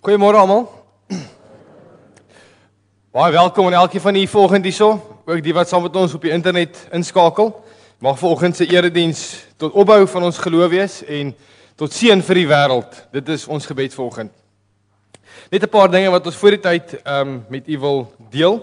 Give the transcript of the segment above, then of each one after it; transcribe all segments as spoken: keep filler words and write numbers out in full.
Goeiemôre almal. Baie welkom aan elkeen van u volgende hierso, ook die wat saam met ons op die internet inskakel. Mag vanoggend se erediens tot opbou van ons geloof wees en tot seën vir die wêreld. Dit is ons gebed vanoggend. Net 'n paar dinge wat ons voor die tyd um, met u wil deel.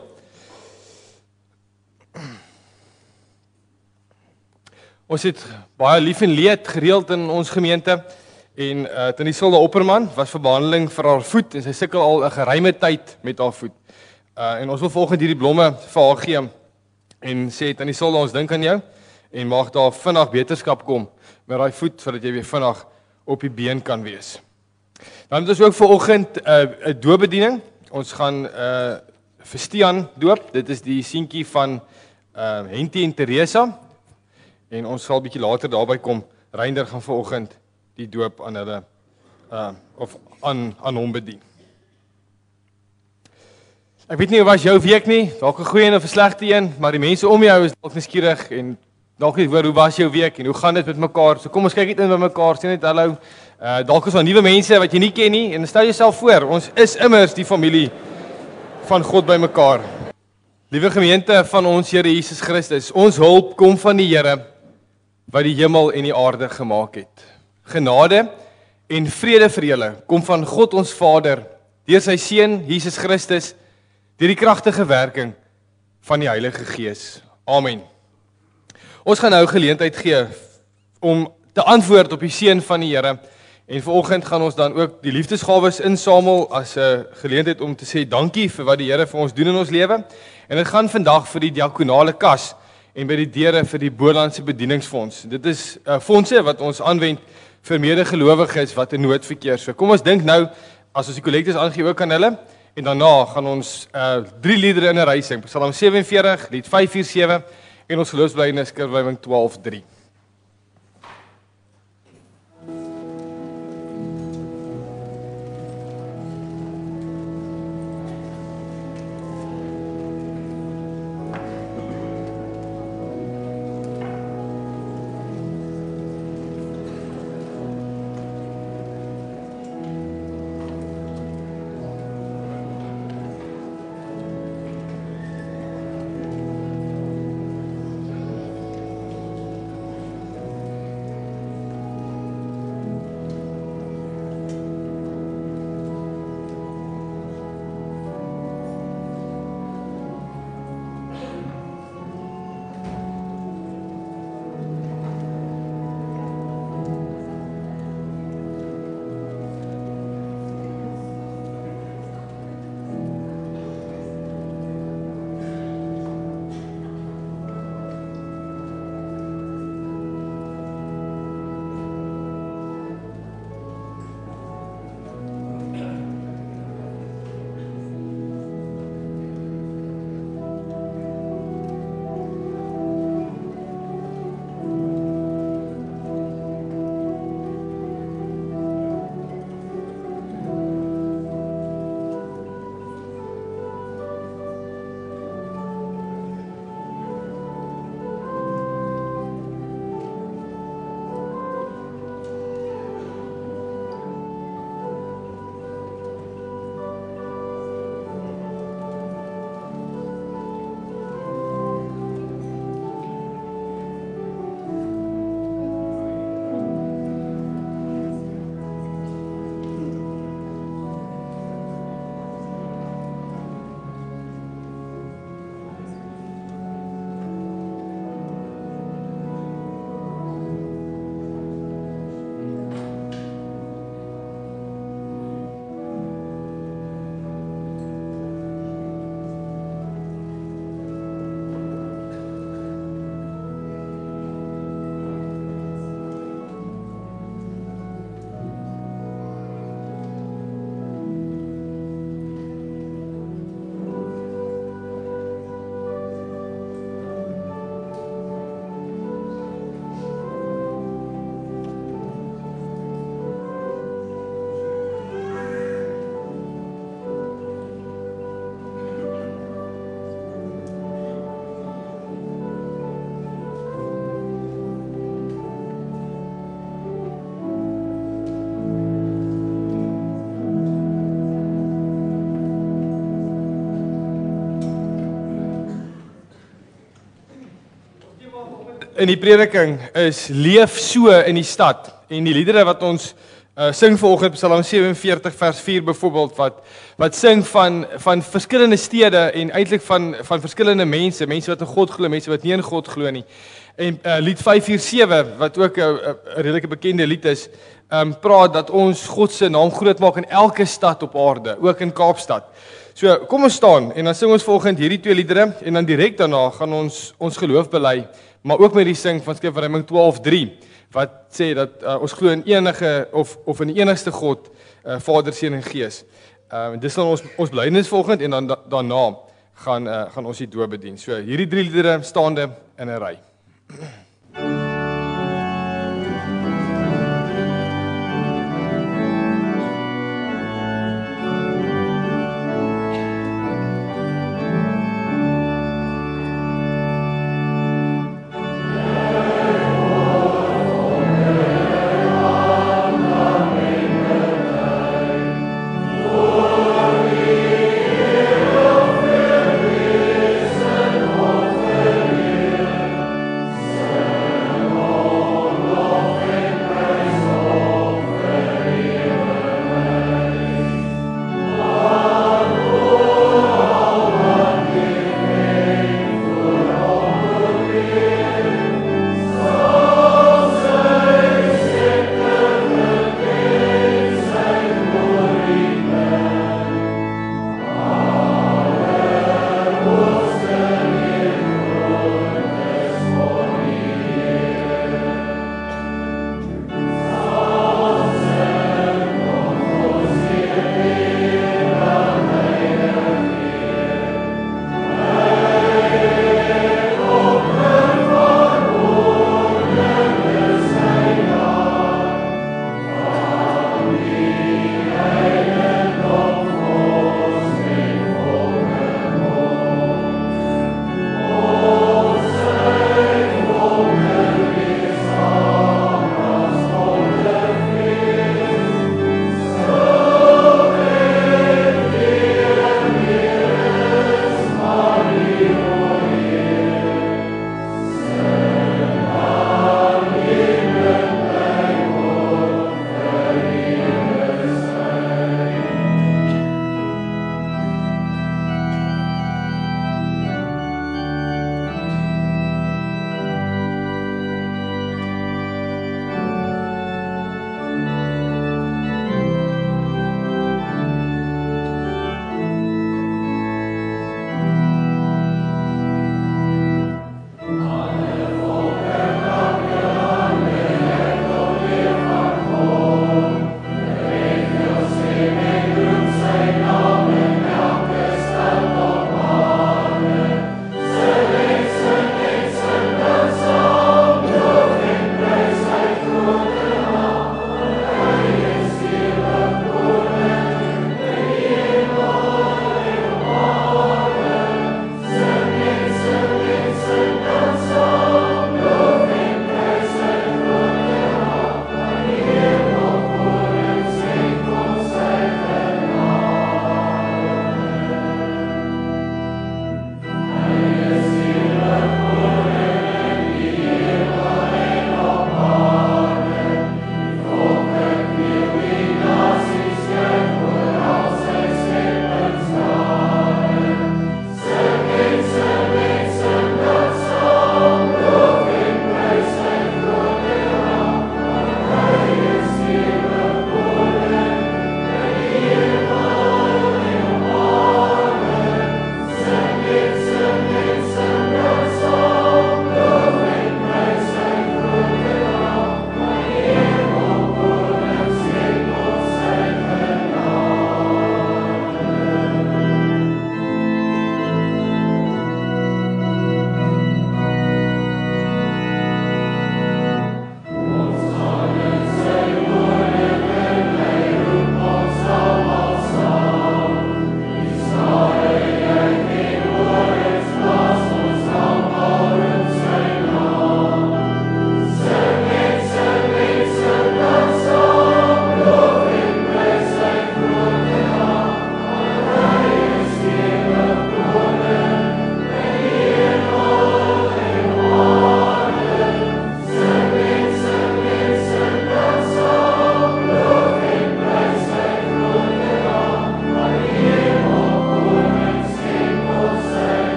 Ons het baie lief en leed gereeld in ons gemeente. En uh, Tannie Silda Opperman was vir behandeling vir haar voet en sy sukkel al 'n geruime tyd met haar voet. Uh, en ons wil volgens hierdie blomme vir haar gee en sê Tannie Silda, ons dink aan jou en mag daar vinnig beterskap kom met daai voet sodat jy weer vinnig op die been kan wees. Dan het ons ook vanoggend 'n uh, doopbediening. Ons gaan uh, vir Stian doop. Dit is die seentjie van uh, Hentie en Teresa. En ons sal bietjie later daarby kom. Reinder gaan vanoggend die doop aan hulle uh, of aan aan hom bedien. Ek weet nie hoe was jou week nie, dalk 'n goeie en 'n slegte een, maar die mense om jou is dalk nuuskierig en dalk net hoor hoe was jou week en hoe gaan dit met mekaar? So kom ons kyk net in by mekaar, sê net hallo. Uh, dalk is daar nuwe mense wat jy nie ken nie en stel jouself voor, ons is immers die familie van God by mekaar. Liewe gemeente van ons Here Jesus Christus, ons hulp kom van die Here wat die hemel en die aarde gemaak het. Genade en vrede vir julle kom van God ons Vader, deur sy Seun Jesus Christus, deur die kragtige werking van die Heilige Gees. Amen. Ons gaan nou geleentheid gee om te antwoord op die seën van die Here en vanoggend gaan ons dan ook die liefdesgawes insamel as 'n geleentheid om te sê dankie vir wat die Here vir ons doen in ons lewe. En dit gaan vandag vir die diakonale kas en by die deure vir die Bolandse bedieningsfonds. Dit is uh, fondse wat ons aanwend vir medegelowiges wat in nood verkeer. So kom ons dink nou, as ons die kollektes aangee ook aan hulle, en daarna gaan ons uh, drie liedere in 'n ry sing. Psalm sewenveertig, lied vyf vier sewe en ons geloofsbelijdenis Skrifbybel twaalf drie. in die prediking is leef so in die stad. En die liedere wat ons uh, sing vanoggend, Psalm sewenveertig vers vier byvoorbeeld, wat wat sing van van verskillende stede en eintlik van van verskillende mense, mense wat in God glo, mense wat nie in God glo nie. En uh, lied vyf vier sewe wat ook 'n uh, uh, redelike bekende lied is, um, praat dat ons God se naam groot maak in elke stad op aarde, ook in Kaapstad. So, kom ons staan en dan sing ons volgend hierdie twee liedere en dan direk daarna gaan ons ons geloof bely, maar ook met die sing van Skrifverwysing twaalf drie wat sê dat uh, ons glo in enige of of in die enigste God, uh, Vader, Seun en Gees. Uh, dis dan ons ons belydenis volgend en dan da, daarna gaan uh, gaan ons die doop bedien. So, hierdie drie liedere staande in 'n ry. Sen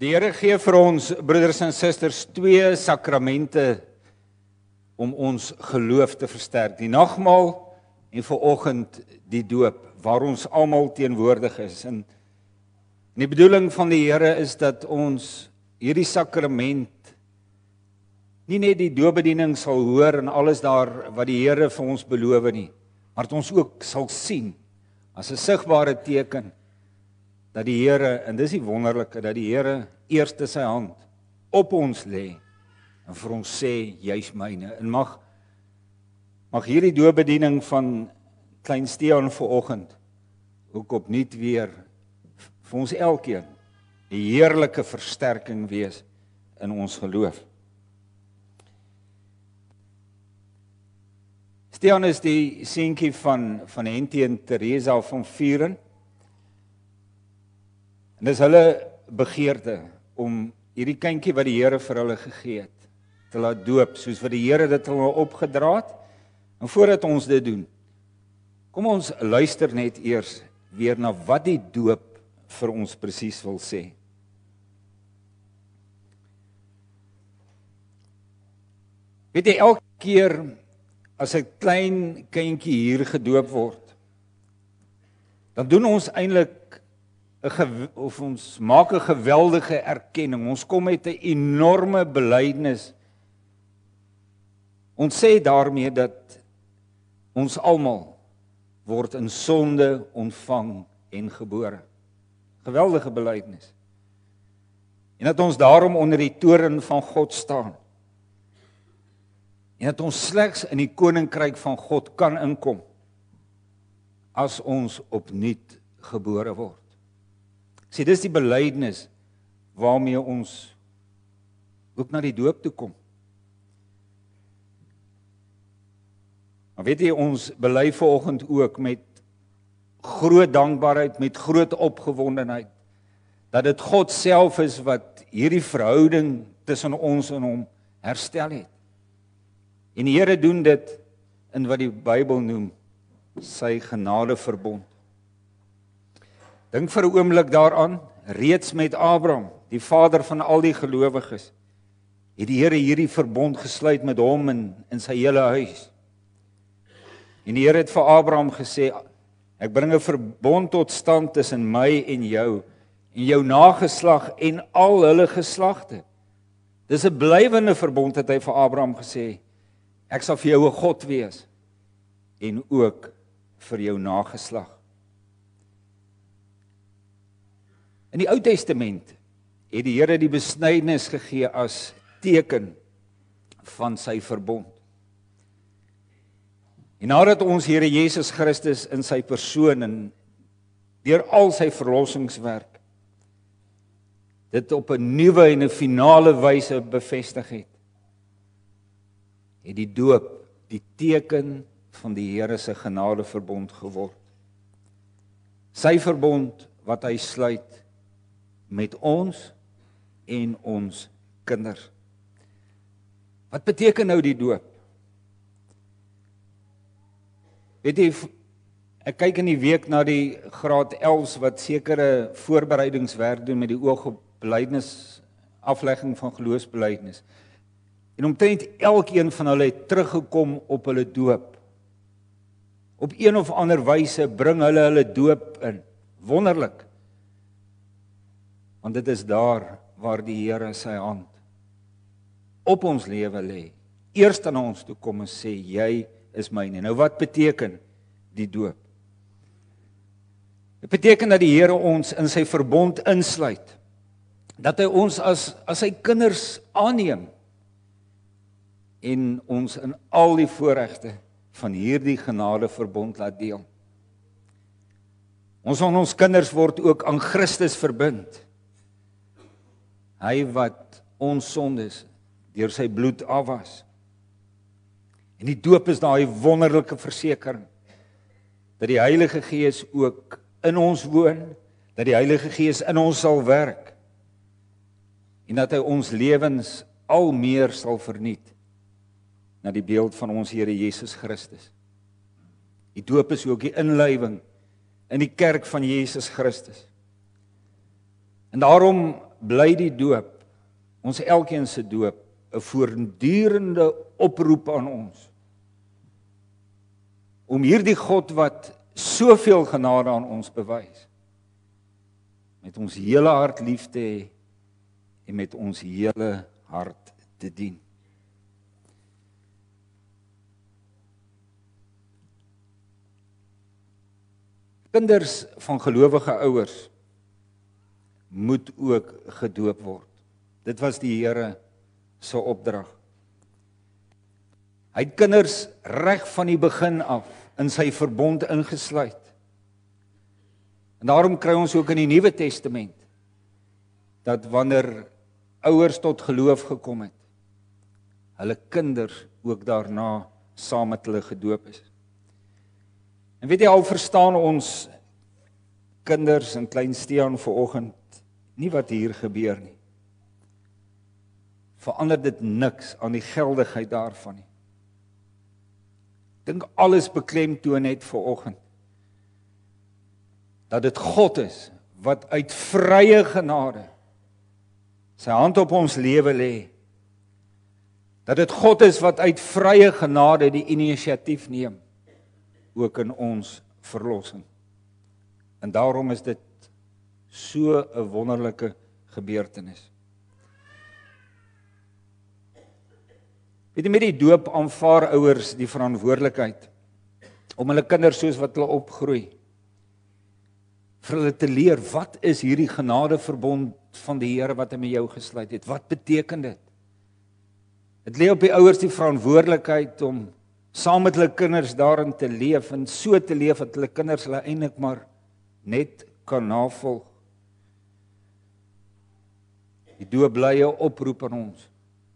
Die Here gee vir ons, broeders en susters, twee sakramente om ons geloof te versterk. Die nagmaal en vanoggend die doop, waar ons almal teenwoordig is. En die bedoeling van die Here is dat ons hierdie sakrament nie net die doopbediening sal hoor en alles daar wat die Here vir ons beloof nie, maar dat ons ook sal sien as 'n sigbare teken dat die Here, en dis die wonderlike, dat die Here eerste sy hand op ons lê en vir ons sê, jy's myne. En mag mag hierdie doopbediening van klein Stean vanoggend ook opnuut weer vir ons elkeen 'n heerlike versterking wees in ons geloof. Stean is die seentjie van van Henty en Teresa van Vuren. En dis hulle begeerte om hierdie kindjie wat die Here vir hulle gegee het, te laat doop, soos wat die Here dit hulle opgedra het. En voordat ons dit doen, kom ons luister net eers weer na wat die doop vir ons presies wil sê. Weet jy, elke keer as 'n klein kindjie hier gedoop word, dan doen ons eintlik 'n of ons maak 'n geweldige erkenning. Ons kom met 'n enorme belydenis. Ons sê daarmee dat ons almal word in sonde ontvang en gebore. Geweldige belydenis. En dat ons daarom onder die toorn van God staan. En dat ons slegs in die koninkryk van God kan inkom as ons opnuut gebore word. Sê, dis die belydenis waarmee ons ook na die doop toe kom. Maar weet jy, ons bely vanoggend ook met groot dankbaarheid, met groot opgewondenheid, dat dit God self is wat hierdie verhouding tussen ons en hom herstel het. En die Here doen dit in wat die Bybel noem sy genadeverbond. Dink vir 'n oomblik daaraan, reeds met Abraham, die vader van al die gelowiges, het die Here hierdie verbond gesluit met hom en in sy hele huis. En die Here het vir Abraham gesê, ek bring 'n verbond tot stand tussen my en jou, en jou nageslag en al hulle geslagte. Dis 'n blywende verbond, het hy vir Abraham gesê. Ek sal vir jou 'n God wees, en ook vir jou nageslag. In die Ou Testament het die Here die besnydenis gegee as teken van sy verbond. En nadat ons Here Jesus Christus in sy persoon en deur al sy verlossingswerk dit op 'n nuwe en 'n finale wyse bevestig het, het die doop die teken van die Here se genadeverbond geword. Sy verbond wat hy sluit met ons en ons kinders. Wat beteken nou die doop? Weet jy, ek kyk in die week na die graad elfs wat sekere voorbereidingswerk doen met die oog op belydenis, aflegging van geloofsbelydenis. En omtrent elkeen van hulle het teruggekom op hulle doop. Op een of ander wyse bring hulle hulle doop in. Wonderlik. Want dit is daar waar die Here sy hand op ons lewe lê. Eers na ons toe kom en sê, jy is myne. Nou wat beteken die doop? Dit beteken dat die Here ons in sy verbond insluit. Dat hy ons as, as sy kinders aanneem. En ons in al die voorregte van hierdie genadeverbond laat deel. Ons aan ons kinders word ook aan Christus verbind. Hy wat ons sondes deur sy bloed afwas. En die doop is daai wonderlike versekering dat die Heilige Gees ook in ons woon, dat die Heilige Gees in ons sal werk en dat hy ons lewens al meer sal vernuut na die beeld van ons Here Jesus Christus. Die doop is ook die inlywing in die kerk van Jesus Christus. En daarom bly die doop, ons elkeen se doop, 'n voortdurende oproep aan ons om hierdie God wat soveel genade aan ons bewys, met ons hele hart lief te hê en met ons hele hart te dien. Kinders van gelowige ouers moet ook gedoop word. Dit was die Here se opdrag. Hy het kinders reg van die begin af in sy verbond ingesluit. En daarom kry ons ook in die Nuwe Testament dat wanneer ouers tot geloof gekom het, hulle kinders ook daarna saam met hulle gedoop is. En weet jy, al verstaan ons kinders en klein Stean vanoggend nie wat hier gebeur nie. Verander dit niks aan die geldigheid daarvan nie. Dink alles beklemtoon net vanoggend dat dit God is wat uit vrye genade sy hand op ons lewe lê. Dat dit God is wat uit vrye genade die inisiatief neem ook in ons verlossing. En daarom is dit so 'n wonderlike gebeurtenis. Weet jy, met die doop aanvaar ouers die verantwoordelikheid om hulle kinders soos wat hulle opgroei, vir hulle te leer, wat is hierdie genadeverbond van die Here wat hy met jou gesluit het? Wat beteken dit? Dit lê op die ouers die verantwoordelikheid om saam met hulle kinders daarin te leef en so te leef dat hulle kinders hulle eintlik maar net kan navolg. Die doop bly 'n oproep aan ons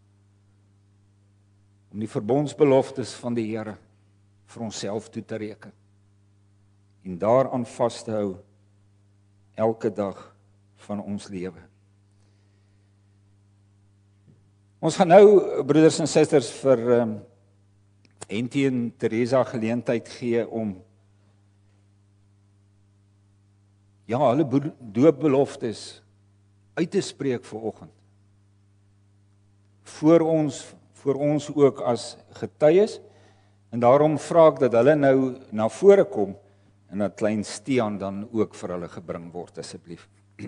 om die verbondsbeloftes van die Here vir onsself toe te reken en daaraan vas te hou elke dag van ons lewe. Ons gaan nou, broeders en susters, vir um, Henty en Teresa geleentheid gee om ja, hulle doopbeloftes uit te spreek vanoggend. Voor ons, voor ons ook as getuies, en daarom vra ek dat hulle nou na vore kom en dat klein Stean dan ook vir hulle gebring word, asseblief.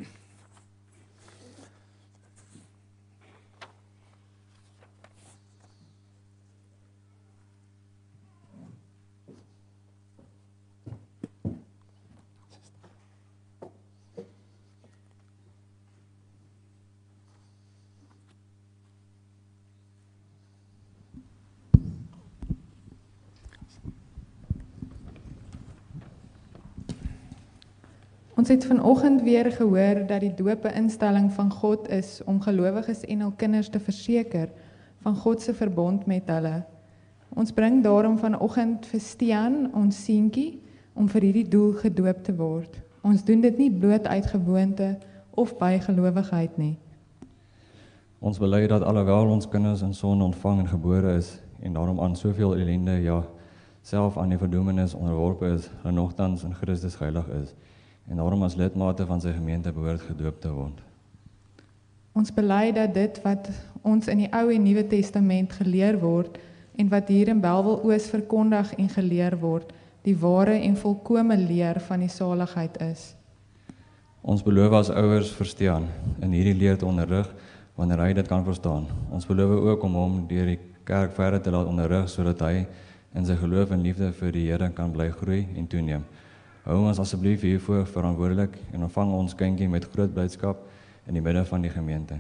Ons het vanoggend weer gehoor dat die doop 'n instelling van God is om gelowiges en hul kinders te verseker van God se verbond met hulle. Ons bring daarom vanoggend vir Stean, ons seentjie, om vir hierdie doel gedoop te word. Ons doen dit nie bloot uit gewoonte of bygelowigheid nie. Ons bely dat alhoewel ons kinders in sonde ontvang en gebore is en daarom aan soveel ellende, ja, self aan die verdoemenis onderworpe is, en nogtans in Christus heilig is, en daarom as lidmate van sy gemeente behoort gedoop te word. Ons bely dat dit wat ons in die Ou en Nuwe Testament geleer word en wat hier in Bellville Oos verkondig en geleer word, die ware en volkome leer van die saligheid is. Ons beloof as ouers vir Stean in hierdie leer te onderrig wanneer hy dit kan verstaan. Ons beloof ook om hom deur die kerk verder te laat onderrig sodat hy in sy geloof en liefde vir die Here kan bly groei en toeneem. Hou ons asseblief hiervoor verantwoordelik en ontvang ons kindjie met groot blydskap in die midde van die gemeente.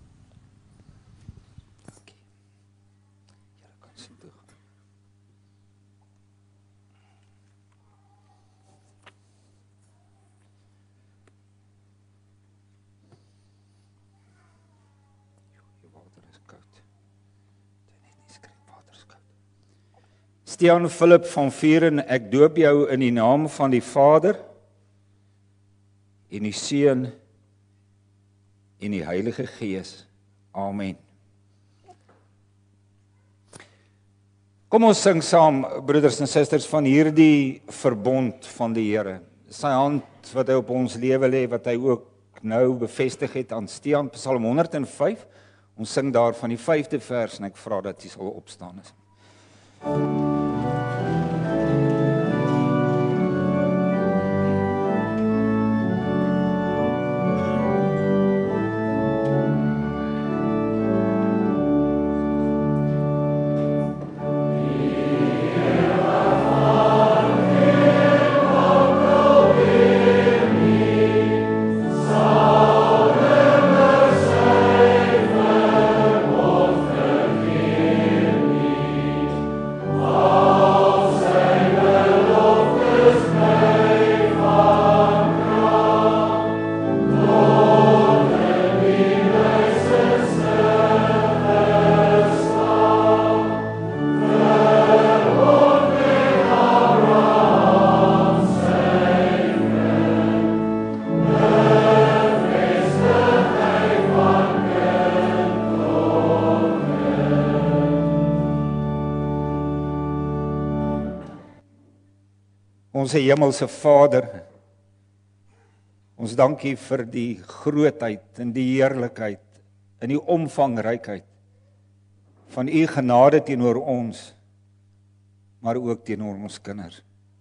Stean Philip van Vieren, ek doop jou in die naam van die Vader en die Seun en die Heilige Gees. Amen. Kom ons sing saam, broeders en susters, van hierdie verbond van die Here. Sy hand wat hy op ons lewe lê, wat hy ook nou bevestig het aan Stian, Psalm honderd en vyf. Ons sing daar van die vyfde vers en ek vra dat jy sal opstaan is. Onse hemelse Vader, ons dankie vir die grootheid en die heerlikheid en die omvangrykheid van u genade teenoor ons, maar ook teenoor ons kinders.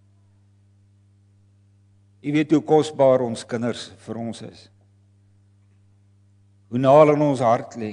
U weet hoe kosbaar ons kinders vir ons is. Hoe na in ons hart lê.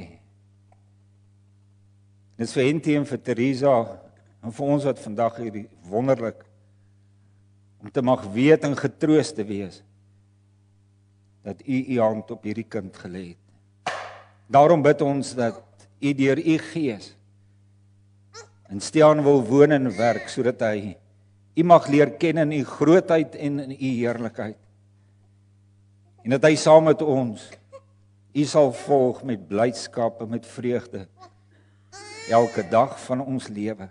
Dit is vir Henty en vir Teresa en vir ons wat vandag hier wonderlik om te mag weet en getroos te wees dat u u hand op hierdie kind gelê het. Daarom bid ons dat u deur u Gees in Stian wil woon en werk sodat hy u mag leer ken in u grootheid en in u heerlikheid. En dat hy saam met ons u sal volg met blydskap en met vreugde elke dag van ons lewe.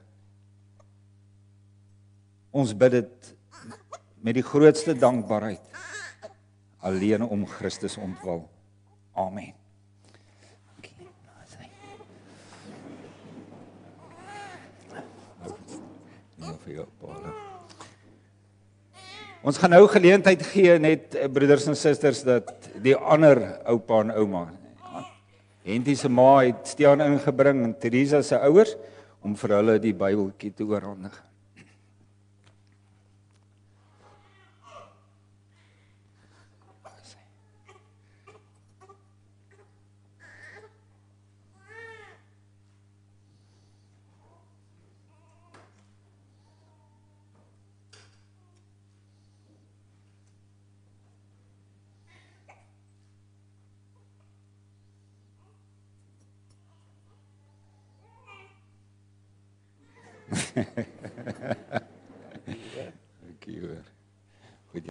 Ons bid dit met die grootste dankbaarheid, alleen om Christus ontwil. Amen. Ons gaan nou geleentheid gee net broeders en susters dat die ander oupa en ouma, Henty se ma het Stian ingebring en Teresa se ouers om vir hulle die Bybeltjie te oorhandig. Dankie hoor. Goed.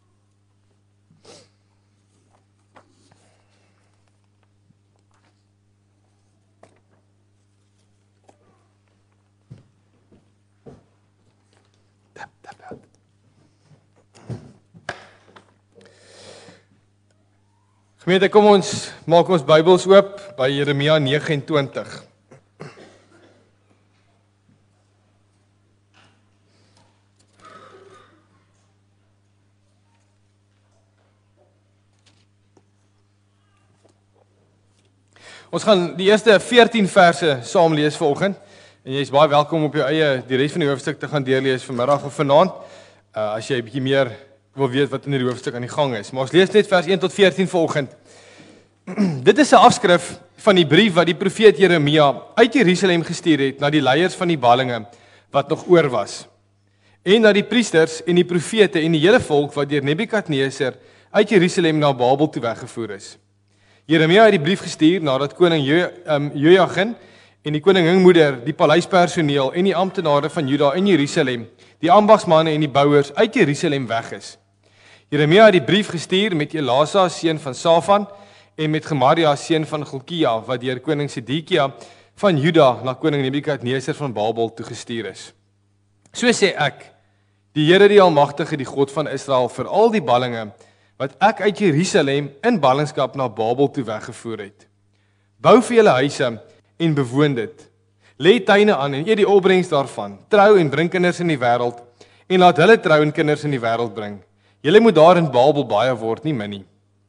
Tap, tap, tap. Gemeente, kom ons maak ons Bybels oop by Jeremia nege en twintig. Ons gaan die eerste veertien verse saam lees vanoggend en jy is baie welkom op jou eie die res van die hoofstuk te gaan deurlees vanmiddag of vanaand uh, as jy 'n bietjie meer wil weet wat in die hoofstuk aan die gang is. Maar ons lees net vers een tot veertien vanoggend. Dit is 'n afskrif van die brief wat die profeet Jeremia uit Jerusalem gestuur het na die leiers van die ballinge wat nog oor was en na die priesters en die profete en die hele volk wat deur Nebukadneser uit Jerusalem na Babel toe weggevoer is. Jeremia het die brief gestuur nadat koning Jojagin en die koningmoeder, die paleispersoneel en die amptenare van Juda en Jerusalem, die ambagsmanne en die bouers uit Jerusalem weg is. Jeremia het die brief gestuur met Elasa seun van Safan en met Gemaria seun van Gilkia wat deur koning Sedekia van Juda na koning Nebukadneser van Babel toe gestuur is. So sê ek, die Here die Almagtige, die God van Israel, vir al die ballinge wat ek uit Jerusalem in ballingskap na Babel toe weggevoer het. Bou vir julle huise en bewoon dit. Lê tuine aan en eet die opbrengs daarvan. Trou en bring kinders in die wêreld en laat hulle trou en kinders in die wêreld bring. Julle moet daar in Babel baie word, nie min nie.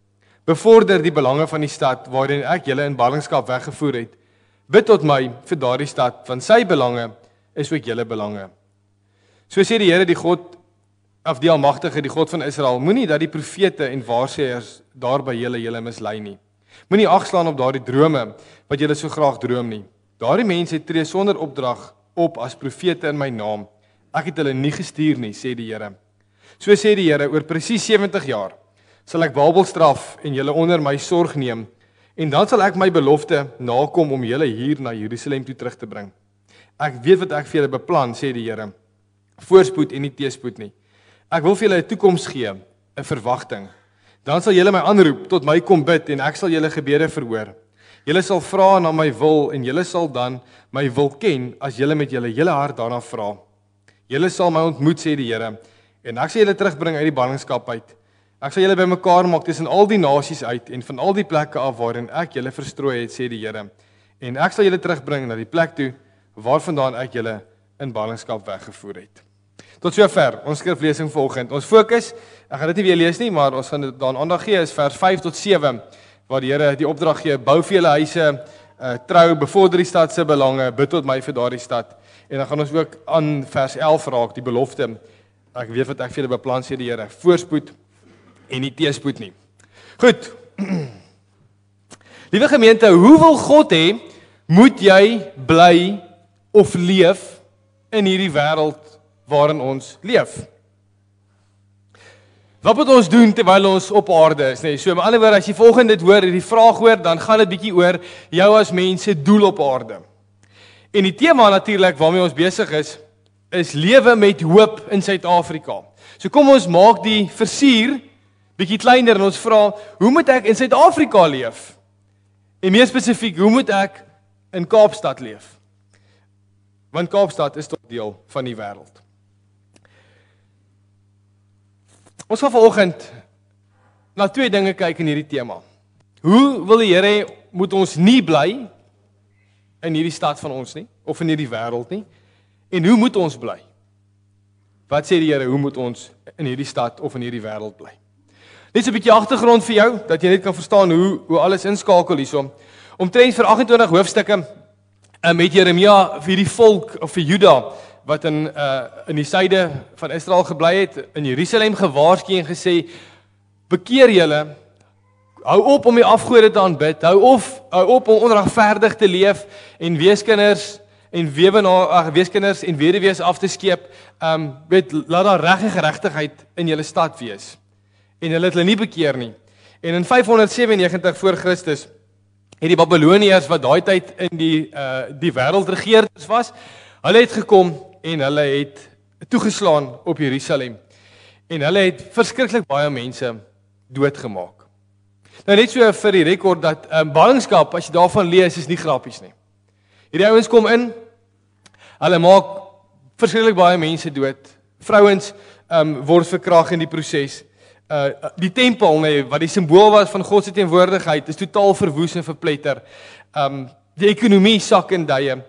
bevorder die belange van die stad waarin ek julle in ballingskap weggevoer het. Bid tot my vir daardie stad, want sy belange is ook julle belange. So sê die Here, die God, of die Almagtige, die God van Israel, moenie dat die profete en waarsêers daar by julle julle mislei nie. Moenie agslaan op daardie drome wat julle so graag droom nie. Daardie mense tree sonder opdrag op as profete in my naam. Ek het hulle nie gestuur nie, sê die Here. So sê die Here, oor presies sewentig jaar sal ek Babel straf en julle onder my sorg neem, en dan sal ek my belofte nakom om julle hier na Jerusalem toe terug te bring. Ek weet wat ek vir julle beplan, sê die Here. Voorspoed en nie teëspoed nie. Ek wil vir julle 'n toekoms gee, 'n verwagting. Dan sal julle my aanroep, tot my kom bid, en ek sal julle gebede verhoor. Julle sal vra na my wil, en julle sal dan my wil ken, as julle met julle hele hart daarna vra. Julle sal my ontmoet, sê die Here, en ek sal julle terugbring uit die ballingskap uit. Ek sal julle bymekaar maak tussen al die nasies uit, en van al die plekke af waarin ek julle verstrooi het, sê die Here. En ek sal julle terugbring na die plek toe, waarvandaan ek julle in ballingskap weggevoer het. Tot sover, ons skriflesing vanoggend. Ons fokus, ek gaan dit nie weer lees nie, maar ons gaan daaraan aandag gee, is vers vyf tot sewe, waar die Here die opdrag gee, bou vir julle huise, uh, trou, bevorder die stad se belange, bid tot my vir daardie stad. En dan gaan ons ook aan vers elf raak, die belofte, ek weet wat ek vir julle beplan, sê die Here, voorspoed en nie teëspoed nie. Goed, liewe gemeente, hoe wil God hê, moet jy bly of leef in hierdie wêreld waarin ons leef? Wat moet ons doen terwyl ons op aarde is? Nee, so met ander woorde, as jy volgende dit hoor, die vraag hoor, dan gaan dit bietjie oor jou as mense doel op aarde. En die tema natuurlik waarmee ons besig is, is lewe met hoop in Suid-Afrika. So kom ons maak die versier bietjie kleiner en ons vra, hoe moet ek in Suid-Afrika leef? En meer spesifiek, hoe moet ek in Kaapstad leef? Want Kaapstad is tot deel van die wêreld. Ons gaan vanoggend na twee dinge kyk in hierdie tema. Hoe wil die Here moet ons nie bly in hierdie stad van ons nie, of in hierdie wêreld nie? En hoe moet ons bly? Wat sê die Here, hoe moet ons in hierdie stad of in hierdie wêreld bly? Net so 'n bietjie agtergrond vir jou, dat jy net kan verstaan hoe hoe alles inskakel hierso. Omtrent vir agt en twintig hoofstukke met Jeremia vir die volk of vir Juda wat in uh, in die suide van Israel gebly het, in Jerusalem gewaarsku en gesê, bekeer julle, hou op om die afgode te aanbid, hou of hou op om onregverdig te leef en weeskinders en weewenaar weeskinders en weduwees af te skeep. Um weet, laat daar reg en geregtigheid in julle stad wees. En hulle het hulle nie bekeer nie. En in vyfhonderd sewennegentig voor Christus het die Babiloniërs wat daai tyd in die uh, die wêreld regeerders was, hulle het gekom en hulle het toegeslaan op Jerusalem. En hulle het verskriklik baie mense doodgemaak. Nou net so vir die rekord dat um, ballingskap, as jy daarvan lees, is nie grappies nie. Hierdie ouens kom in, hulle maak verskriklik baie mense dood. Vrouens um, word verkragt in die proses. Uh, die tempel, nee, wat die simbool was van God se teenwoordigheid, is totaal verwoes en verpletter. Um, die ekonomie sak in duie.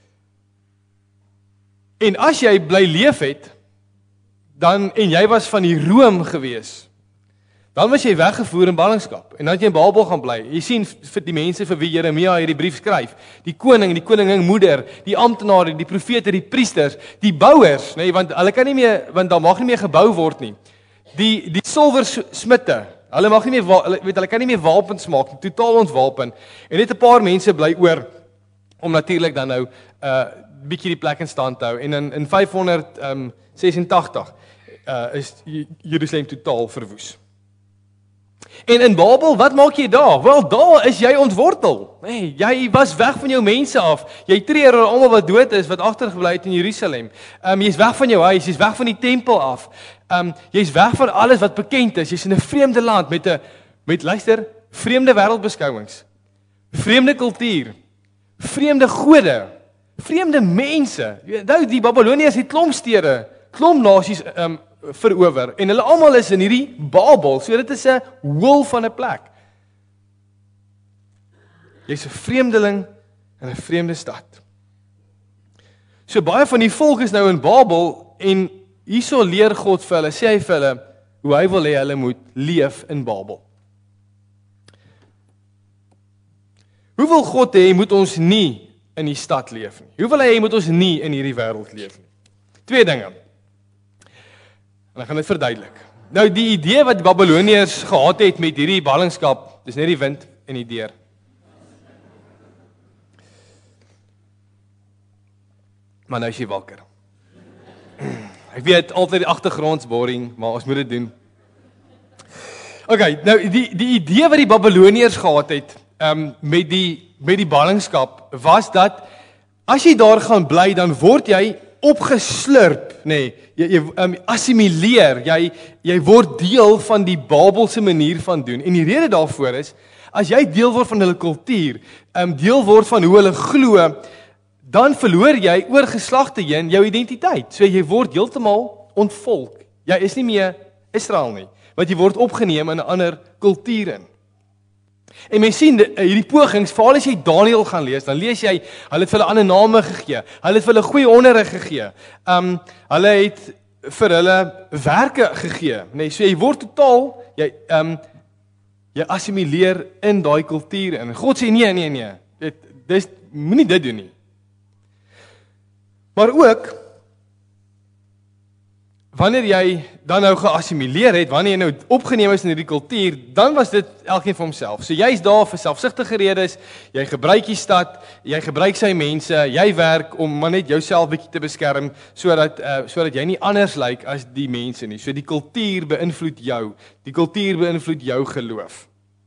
En as jy bly leef het, dan, en jy was van die room gewees, dan was jy weggevoer in ballingskap, en dan het jy in Babel gaan bly. Jy sien vir die mense vir wie Jeremia hierdie brief skryf, die koning, die koningin moeder, die amptenare, die profete, die priesters, die bouers, nee, want hulle kan nie meer, want daar mag nie meer gebou word nie. Die die silversmitte, hulle mag nie meer, hulle, weet, hulle kan nie meer wapens maak nie, totaal ontwapen. En net 'n paar mense bly oor om natuurlik dan nou 'n uh, bietjie die plek in stand te hou. En in in vyfhonderd sesentagtig uh, is Jerusalem totaal verwoes. En in Babel, wat maak jy daar? Wel, daar is jy ontwortel. Nee, jy was weg van jou mense af. Jy treur oor almal wat dood is, wat agtergebly het in Jerusalem. Um, jy's weg van jou huis, jy's weg van die tempel af. Um, jy's weg van alles wat bekend is. Jy's in 'n vreemde land met 'n met luister, vreemde wêreldbeskouings. Vreemde kultuur. Vreemde gode. Vreemde mense. Nou die Babiloniërs het klomp stede, klomp nasies um, verower en hulle almal is in hierdie Babel, so dit is 'n hoel van 'n plek. Jy's 'n vreemdeling in 'n vreemde stad. So baie van die volk is nou in Babel en hierso leer God vir hulle, sê hy vir hulle hoe hy wil hê hulle moet leef in Babel. Hoe wil God hê moet ons nie in die stad leef nie? Hoe wil hy hê moet ons nie in hierdie wêreld leef nie? Twee dinge. En ek gaan dit verduidelik. Nou die idee wat die Babiloniërs gehad het met hierdie ballingskap, dis net die wind en die deur. Maar nou is jy wakker. Ek weet altyd die agtergrondsboring, maar ons moet dit doen. Okay, nou die die idee wat die Babiloniërs gehad het, um, met die met die ballingskap was dat as jy daar gaan bly, dan word jy opgeslurp, nê, nee, jy, jy um, assimileer, jy jy word deel van die Babelse manier van doen. En die rede daarvoor is, as jy deel word van hulle kultuur, um, deel word van hoe hulle glo, dan verloor jy oor geslagte heen jou identiteit. So jy word heeltemal ontvolk. Jy is nie meer Israel nie, want jy word opgeneem in 'n ander kultuur in. En mens sien hierdie pogings, veral as jy Daniël gaan lees, dan lees jy, hulle het vir hulle ander name gegee, hulle het vir hulle goeie onderrig gegee, um, hulle het vir hulle werke gegee, nee, so jy word totaal, jy, um, jy assimileer in daai kultuur in. God sê nee, nee, nee, dit, dis, moenie dit doen nie. Maar ook, wanneer jy dan nou geassimileer het, wanneer jy nou opgeneem is in hierdie kultuur, dan was dit elkeen vir homself. So jy is daar vir selfsugtige redes, jy gebruik die stad, jy gebruik sy mense, jy werk om maar net jouself bietjie te beskerm, sodat uh, sodat jy nie anders lyk as die mense nie. So die kultuur beïnvloed jou, die kultuur beïnvloed jou geloof.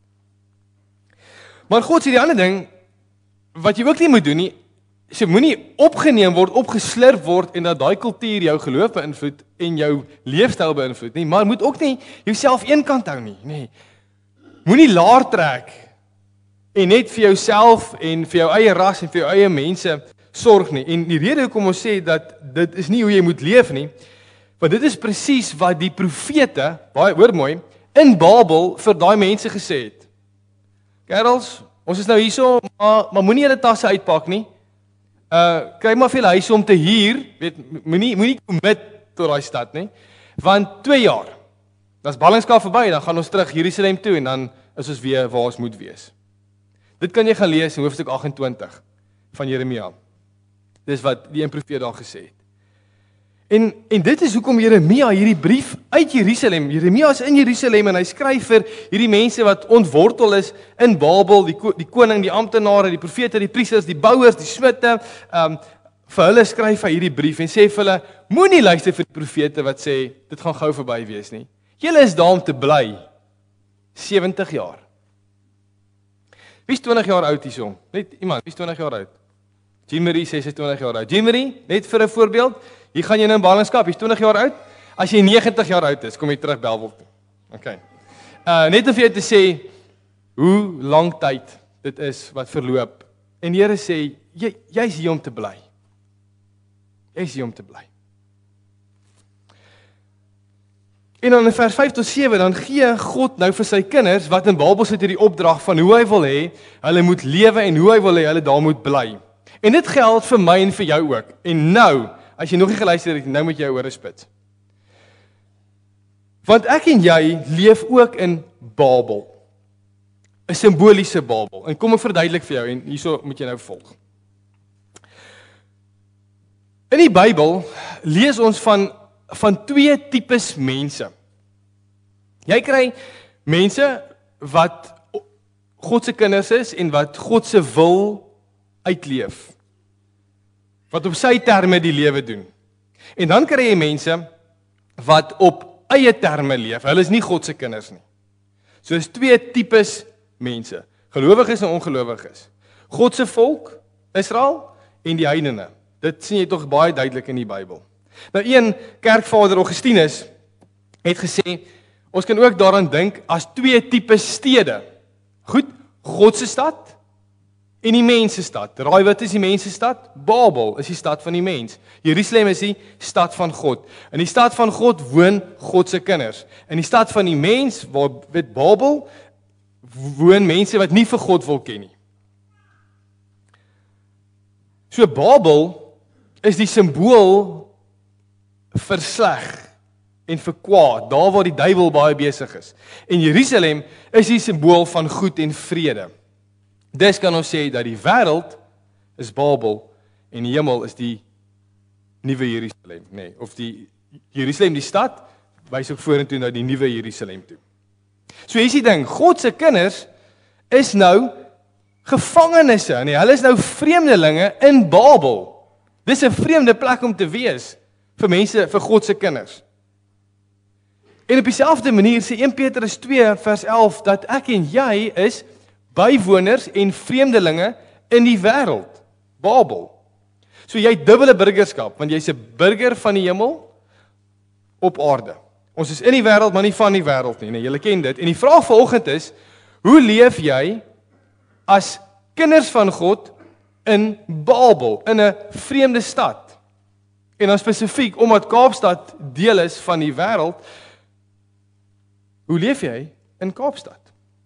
Maar God sê die ander ding, wat jy ook nie moet doen nie, so moenie opgeneem word, opgeslurp word en dat daai kultuur jou geloof beïnvloed en jou leefstyl beïnvloed nie, maar moet ook nie jouself eenkant hou nie, nee. Moenie laar trek en net vir jouself en vir jou eie ras en vir jou eie mense sorg nie. En die rede hoekom ons sê dat dit is nie hoe jy moet leef nie, want dit is presies wat die profete, baie hoor mooi, in Babel vir daai mense gesê het. Kerels, ons is nou hierso, maar, maar moenie julle tasse uitpak nie. Uh, kry maar veel huise om te huur, weet, moenie moenie commit tot daai stad nie, want twee jaar, dan is ballingskap verby, dan gaan ons terug Jerusalem toe, en dan is ons weer waar ons moet wees. Dit kan jy gaan lees in hoofstuk agt en twintig van Jeremia. Dis wat die een profeet daar gesê het. En, en dit is hoekom Jeremia hierdie brief uit Jerusalem, Jeremia is in Jerusalem en hy skryf vir hierdie mense wat ontwortel is in Babel, die, die koning, die amptenare, die profete, die priesters, die bouers, die smitte, um, vir hulle skryf hy hierdie brief en sê vir hulle, moenie luister vir die profete wat sê, dit gaan gou verby wees nie. Julle is daar om te bly, sewentig jaar. Wie is twintig jaar oud hierso? Net iemand, wie is twintig jaar oud? Jean-Marie sê sy is twintig jaar oud. Jean-Marie, net vir 'n voorbeeld, hier gaan jy nou in ballingskap, jy is twintig jaar oud. As jy negentig jaar oud is, kom jy terug Bellville toe. Okay. Uh net om vir jou te sê hoe lang tyd dit is wat verloop. En die Here sê jy jy's hier om te bly. Jy's hier om te bly. En dan in vers vyf tot sewe dan gee God nou vir sy kinders wat in Babel sit hierdie opdrag van hoe hy wil hê hulle moet lewe en hoe hy wil hê hulle daar moet bly. En dit geld vir my en vir jou ook. En nou, as jy nog nie geluister het, nou moet jy ore spits. Want ek en jy leef ook in Babel. 'n Simboliese Babel. En kom ek verduidelik vir jou en hierso moet jy nou volg. In die Bybel lees ons van van twee tipes mense. Jy kry mense wat God se kinders is en wat God se wil uitleef. Wat op sy terme die lewe doen. En dan kry jy mense wat op eie terme leef. Hulle is nie God se kinders nie. So is twee tipes mense, gelowiges en ongelowiges. God se volk, Israel, en die heidene. Dit sien jy tog baie duidelik in die Bybel. Nou een kerkvader Augustinus het gesê, ons kan ook daaraan dink as twee tipes stede. Goed, God se stad en die mens se stad. Raai wat is die mens se stad? Babel is die stad van die mens. Jerusalem is die stad van God. In die stad van God woon God se kinders. In die stad van die mens, waar met Babel, woon mense wat nie vir God wil ken nie. So Babel is die simbool vir sleg en vir kwaad, daar waar die duiwel baie besig is. En Jerusalem is die simbool van goed en vrede. Dis kan ons sê dat die wêreld is Babel en die hemel is die nuwe Jerusalem, nee, of die Jerusalem die stad wys ook vorentoe na die nuwe Jerusalem toe. So hier is die ding, God se kinders is nou gevangenisse, nee, hulle is nou vreemdelinge in Babel. Dis 'n vreemde plek om te wees vir mense, vir God se kinders. En op dieselfde manier sê Eerste Petrus twee vers elf dat ek en jy is bywoners en vreemdelinge in die wêreld, Babel. So jy het dubbele burgerskap, want jy's 'n burger van die hemel op aarde. Ons is in die wêreld, maar nie van die wêreld nie, nee, julle ken dit. En die vraag vanoggend is, hoe leef jy as kinders van God in Babel, in 'n vreemde stad? En dan spesifiek, omdat Kaapstad deel is van die wêreld, hoe leef jy in Kaapstad?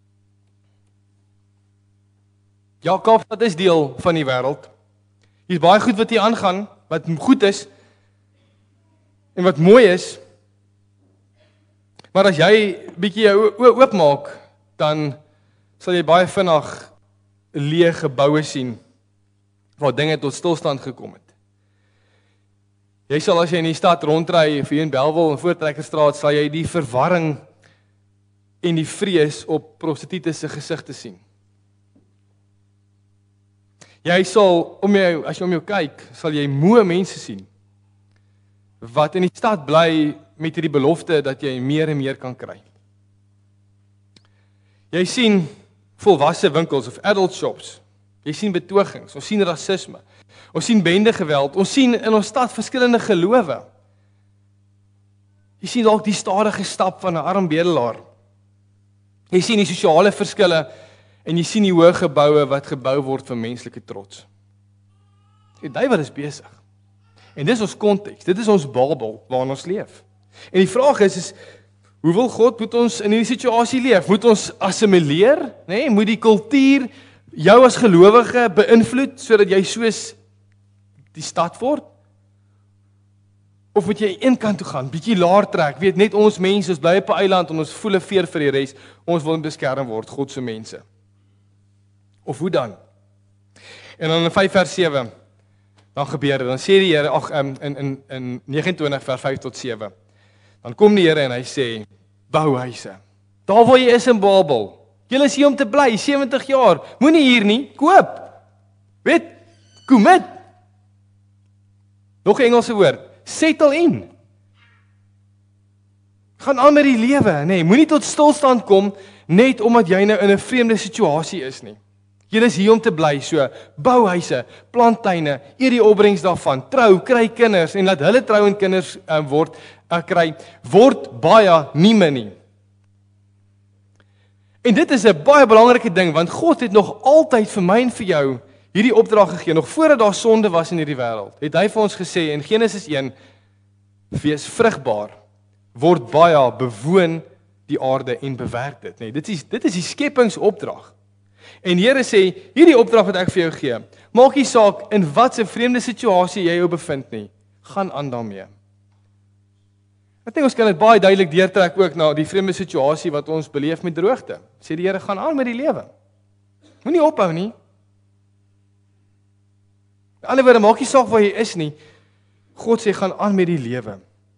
Ja, Kaapstad is deel van die wêreld. Hier is baie goed wat hier aangaan, wat goed is, en wat mooi is, maar as jy bietjie jou oë oopmaak, dan sal jy baie vinnig leë geboue sien, waar dinge tot stilstand gekom het. Jy sal as jy in die stad rondry, of hier in Bellville en Voortrekkerstraat, sal jy die verwarring en die vrees op prostitutes se gesigte sien. Jy sal, om jou, as jy om jou kyk, sal jy moe mense sien, wat in die stad bly met hierdie belofte dat jy meer en meer kan kry. Jy sien volwasse winkels of adult shops, jy sien betogings, ons sien rasisme, ons sien bendegeweld, ons sien in ons stad verskillende gelowe. Jy sien dalk die stadige stap van 'n arm bedelaar. Jy sien die sosiale verskille en jy sien die hoë geboue wat gebou word vir menslike trots. Die duiwel is besig. En dis ons konteks, dit is ons Babel waarin ons leef. En die vraag is, is hoe wil God moet ons in hierdie situasie leef? Moet ons assimileer, nê? Nee? Moet die kultuur jou as gelowige beïnvloed sodat jy soos die stad word? Of moet jy een kant toe gaan, bietjie laer trek, weet net ons mense, ons bly op 'n eiland en ons voel 'n veer vir die res, ons wil beskerm word, God se mense. Of hoe dan? En dan in vyf vers sewe, dan gebeur dit, dan sê die Here, ag in in in vyf nege vers vyf tot sewe. Dan kom die Here en hy sê, bou huise. Daar waar jy is in Babel. Julle is hier om te bly, sewentig jaar. Moenie hier nie, koop. Weet, commit. Nog 'n Engelse woord, settle in. Gaan aan met die lewe, nee, moenie tot stilstand kom net omdat jy nou in 'n vreemde situasie is nie. Julle is hier om te bly, so bou huise, plant tuine, eet die opbrengs daarvan, trou, kry kinders en laat hulle trou en kinders um, word uh, kry, word baie nie min nie. En dit is 'n baie belangrike ding, want God het nog altyd vir my en vir jou hierdie opdrag gegee, nog voordat daar sonde was in hierdie wêreld. Het hy vir ons gesê in Genesis een, wees vrugbaar, word baie, bewoon die aarde en bewerk dit. Nee, dit is dit is die skepingsopdrag. En die Here sê, hierdie opdrag wat ek vir jou gee, maak nie saak in wat 'n vreemde situasie jy jou bevind nie, gaan aan daarmee. Ek dink ons kan dit baie duidelik deurtrek ook na die vreemde situasie wat ons beleef met droogte. Sê die Here, gaan aan met die lewe. Moenie ophou nie. In ander woorde, maak nie saak waar jy is nie. God sê, gaan aan met die lewe.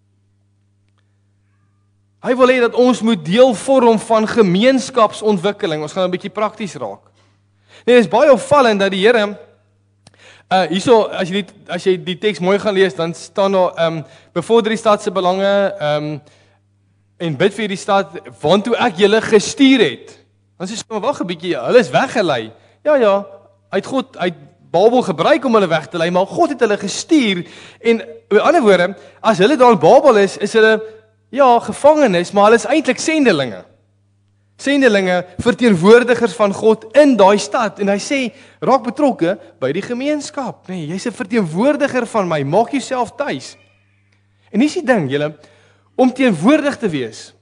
Hy wil hê dat ons moet deel vorm van gemeenskapsontwikkeling. Ons gaan 'n bietjie prakties raak. Nee, dit is baie opvallend dat die Here uh hierso as jy die, as jy die teks mooi gaan lees, dan staan daar ehm um, bevorder die stad se belange ehm um, en bid vir die stad waartoe ek julle gestuur het. Dan sê jy, wag 'n bietjie, hulle is weggelei. Ja ja, uit God uit Babel gebruik om hulle weg te lei, maar God het hulle gestuur en met ander woorde, as hulle daar in Babel is, is hulle ja, gevangenes, maar hulle is eintlik sendelinge. Sendelinge, verteenwoordigers van God in daai stad. En hy sê, raak betrokke by die gemeenskap. Nee, jy's 'n verteenwoordiger van my, maak jouself tuis. En dis die ding, julle, om teenwoordig te wees,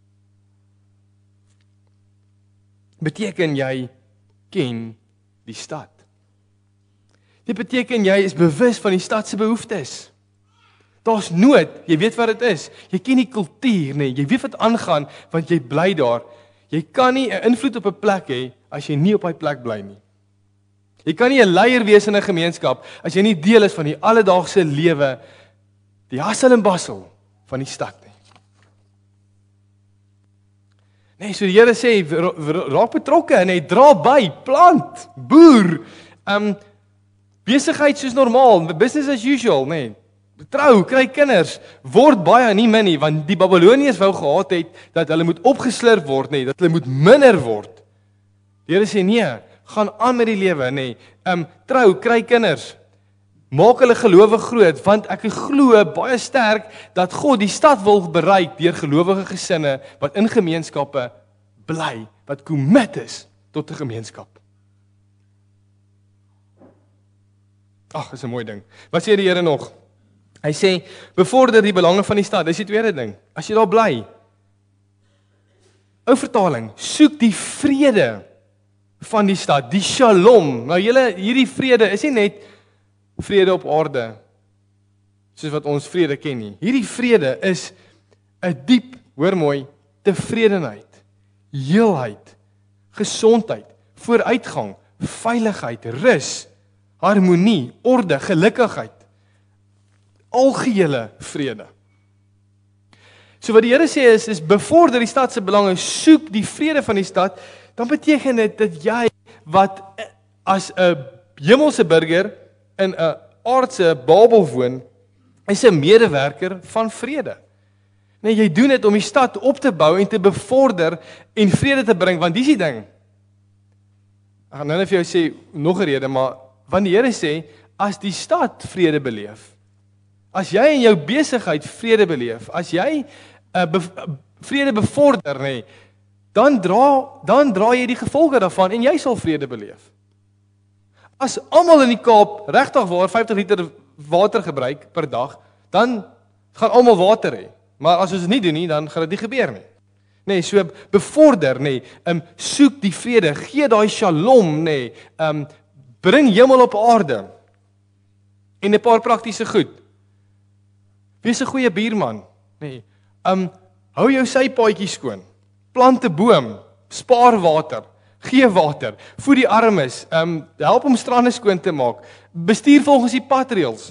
beteken jy ken die stad. Dit beteken jy is bewus van die stad se behoeftes. Daar's nood, jy weet wat dit is. Jy ken die kultuur, nee, jy weet wat aangaan want jy bly daar. Jy kan nie 'n invloed op 'n plek hê as jy nie op daai plek bly nie. Jy kan nie 'n leier wees in 'n gemeenskap as jy nie deel is van die alledaagse lewe, die hassel en bassel van die stad nie. Nee, so die Here sê, raak betrokke en hy dra by, plant, boer, um, besigheid soos normaal, business as usual, nee. Trou, kry kinders, word baie nie min nie, want die Babiloniërs wou gehad het dat hulle moet opgeslurp word, nee, dat hulle moet minder word. Die Here sê nee, gaan aan met die lewe, nee. Um, trou, kry kinders. Maak hulle gelowig groot, want ek glo baie sterk dat God die stad wil bereik deur gelowige gesinne wat in gemeenskappe bly, wat commit is tot 'n gemeenskap. Ag, is 'n mooi ding. Wat sê die Here nog? Hy sê, bevorder die belange van die stad. Dis die tweede ding. As jy daar bly. Ou vertaling, soek die vrede van die stad, die shalom. Nou julle, hierdie vrede is nie net vrede op aarde, soos wat ons vrede ken nie. Hierdie vrede is 'n diep, hoor mooi, tevredenheid, heelheid, gesondheid, vooruitgang, veiligheid, rus, harmonie, orde, gelukigheid, algehele vrede. So wat die Here sê is, is bevorder die stad se belange, soek die vrede van die stad, dan beteken dit dat jy wat as 'n hemelse burger in 'n aardse Babel woon, is 'n medewerker van vrede. Nee, jy doen dit om die stad op te bou en te bevorder en vrede te bring, want dis die ding. Ek gaan nou net vir jou sê nog 'n rede, maar want die Here sê, as die stad vrede beleef, as jy in jou besigheid vrede beleef, as jy uh, be, vrede bevorder, nee, dan dra dan dra jy die gevolge daarvan en jy sal vrede beleef. As almal in die Kaap regtig waar vyftig liter water gebruik per dag, dan gaan almal water hê. Maar as ons dit nie doen nie, dan gaan dit nie gebeur nie. Nee, so bevorder, nee, um, soek die vrede, gee daai shalom, nee, um, bring hemel op aarde. En 'n paar praktiese goed. Wees 'n goeie buurman, nee. Um, hou jou sypaadjie skoon. Plant 'n boom, spaar water. Gee water, voed die armes, um, help om strande skoon te maak, bestuur volgens die padreëls.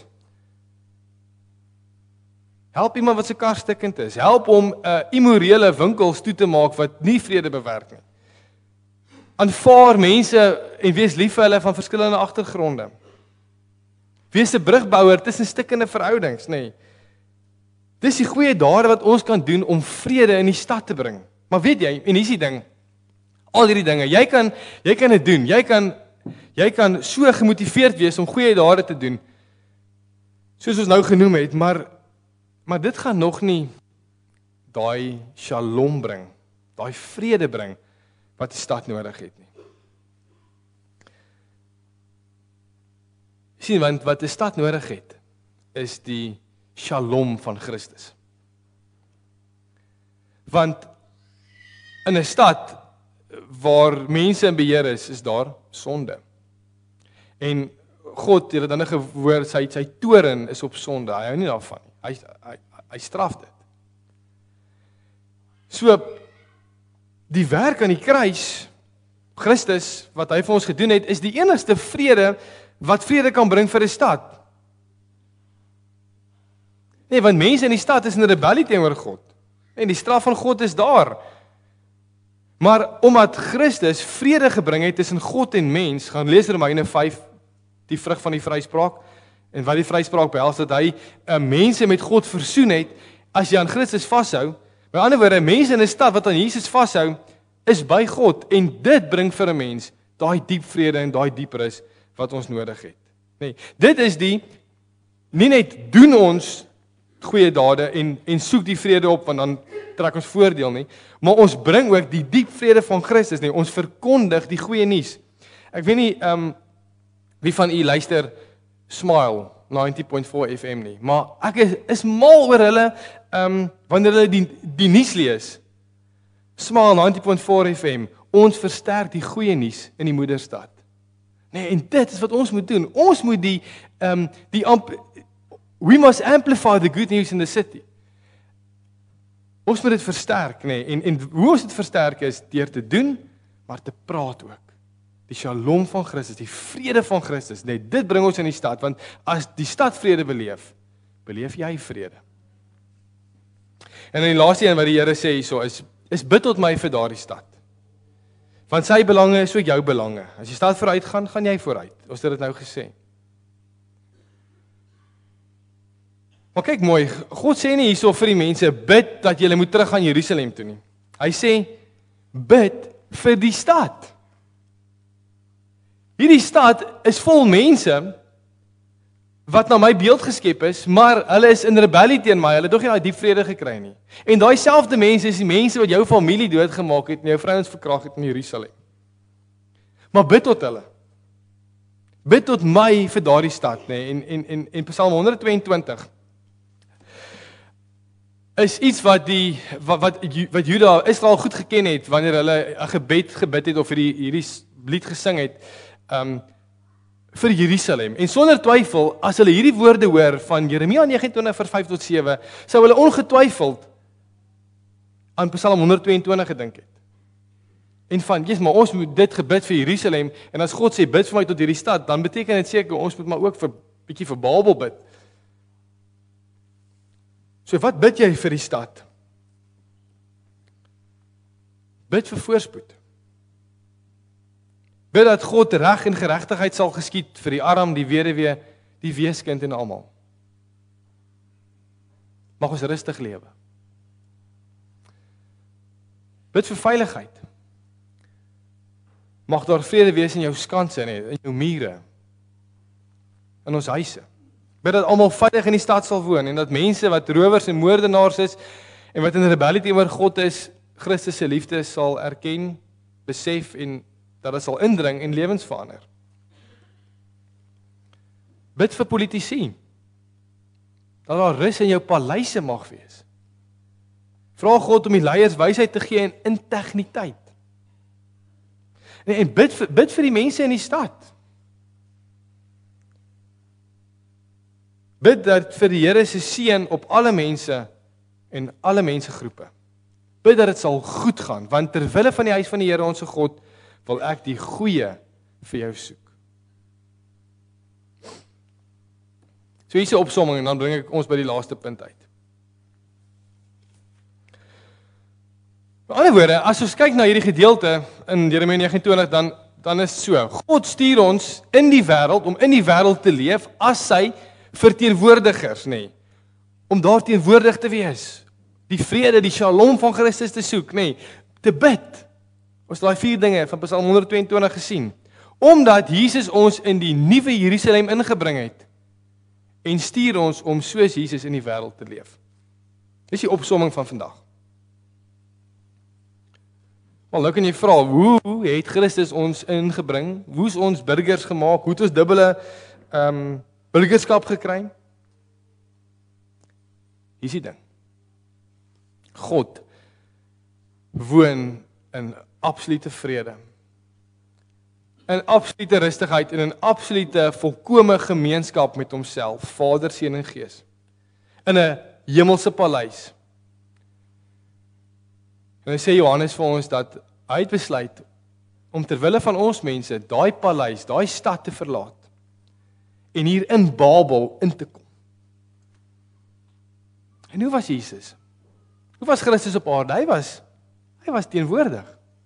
Help iemand wat se kar stikkend is, help om uh, immorele winkels toe te maak wat nie vrede bewerk nie. Aanvaar mense en wees lief vir hulle van verskillende agtergronde. Wees 'n brugbouer tussen stikkende verhoudings, nê. Nee. Dis die goeie dade wat ons kan doen om vrede in die stad te bring. Maar weet jy, en hier's die ding, al hierdie dinge, jy kan jy kan dit doen. Jy kan jy kan so gemotiveerd wees om goeie dade te doen. Soos ons nou genoem het, maar maar dit gaan nog nie daai shalom bring, daai vrede bring wat die stad nodig het nie. Sien, want wat die stad nodig het, is die shalom van Christus. Want in 'n stad waar mense in beheer is, is daar sonde. En God, jy het dan gehoor, sy sy toorn is op sonde. Hy hou nie daarvan nie. Hy hy hy straf dit. So die werk aan die kruis, Christus wat hy vir ons gedoen het, is die enigste vrede wat vrede kan bring vir 'n stad. Nee, want mense in die stad is in rebellie teenoor God. En die straf van God is daar. Maar omdat Christus vrede gebring het tussen God en mens, gaan lees Romeine vyf, die vrug van die vryspraak, en wat die vryspraak behels, dat hy uh, mense met God versoen het, as jy aan Christus vashou. Met ander woorde, mense in 'n stad wat aan Jesus vashou, is by God, en dit bring vir 'n mens daai diep vrede en daai diep rus wat ons nodig het. Nee, dit is die, nie net doen ons goeie dade en en soek die vrede op, want dan trek ons voordeel nie, maar ons bring ook die diep vrede van Christus nie. Ons verkondig die goeie nuus. Ek weet nie um, wie van u luister Smile ninety point four F M nie, maar ek is, is mal oor hulle um, wanneer hulle die die nuus lees. Smile ninety point four F M, ons versterk die goeie nuus in die moederstad. Nee, en dit is wat ons moet doen. Ons moet die um, die amp we must amplify the good news in the city. Ons moet dit versterk, nee, en en hoe ons dit versterk is deur te doen, maar te praat ook. Die shalom van Christus, die vrede van Christus, net dit bring ons in die stad, want as die stad vrede beleef, beleef jy vrede. En in die laaste een wat die Here sê hierso is, is bid tot my vir daardie stad. Want sy belange is ook jou belange. As die stad vooruit gaan, gaan jy vooruit. Ons het dit nou gesê. Maar kyk mooi, God sê nie hierso vir die mense, bid dat julle moet terug aan Jerusalem toe nie. Hy sê, bid vir die stad. Hierdie stad is vol mense, wat na my beeld geskep is, maar hulle is in rebellie teen my, hulle het nog nie daai diep vrede gekry nie. En daai selfde mense is die mense wat jou familie doodgemaak het en jou vrouens verkragt het in Jerusalem. Maar bid tot hulle. Bid tot my vir daardie stad, nê? En en en en Psalm honderd tweeëntwintig is iets wat die wat wat, wat Juda Israel goed geken het wanneer hulle 'n gebed gebid het of hierdie hierdie lied gesing het, um vir Jerusalem. En sonder twyfel, as hulle hierdie woorde hoor van Jeremia negenentwintig vers vyf tot sewe, sou hulle ongetwyfeld aan Psalm honderd tweeëntwintig gedink het. En van, Jesus, maar ons moet dit gebid vir Jerusalem, en as God sê, bid vir my tot hierdie stad, dan beteken dit seker, ons moet maar ook vir bietjie vir Babel bid. So wat bid jy vir die stad? Bid vir voorspoed. Bid dat God reg en geregtigheid sal geskied vir die arm, die weduwee, die weeskind en almal. Mag ons rustig lewe. Bid vir veiligheid. Mag daar vrede wees in jou skanse en in jou mure, in ons huise. Bid dat almal veilig in die stad sal woon en dat mense wat rowers en moordenaars is en wat in rebellie teenoor God is, Christus se liefde sal erken, besef en dat dit sal indring en lewens verander. Bid vir politici, dat daar rus in jou paleise mag wees. Vra God om die leiers wysheid te gee en integriteit. En, en bid, vir, bid vir die mense in die stad. Bid dat vir die Here se seën op alle mense en alle mensegroepe. Bid dat dit sal goed gaan, want ter wille van die huis van die Here ons God, wil ek die goeie vir jou soek. So hier is 'n opsomming en dan bring ek ons by die laaste punt uit. Met ander woorde, as ons kyk na hierdie gedeelte in Jeremia negenentwintig, dan dan is so, God stuur ons in die wêreld om in die wêreld te leef as sy verteenwoordigers, nê, om daar teenwoordig te wees, die vrede, die shalom van Christus te soek, nê, te bid. Ons het daai vier dinge van Psalm honderd tweeëntwintig gesien, omdat Jesus ons in die nuwe Jerusalem ingebring het, en stuur ons om soos Jesus in die wêreld te leef. Dis die opsomming van vandag. Maar nou kan jy vra, hoe het Christus ons ingebring? Hoe is ons burgers gemaak? Hoe het ons dubbele um, burgerskap gekry? Hier is die ding. God woon in absolute vrede, in absolute rustigheid en in absolute volkome gemeenskap met homself, Vader, Seun en Gees, in 'n hemelse paleis. En hy sê Johannes vir ons dat hy het besluit om ter wille van ons mense daai paleis, daai stad te verlaat en hier in Babel in te kom. En hoe was Jesus? Hoe was Christus op aarde? Hy was, hy was teenwoordig.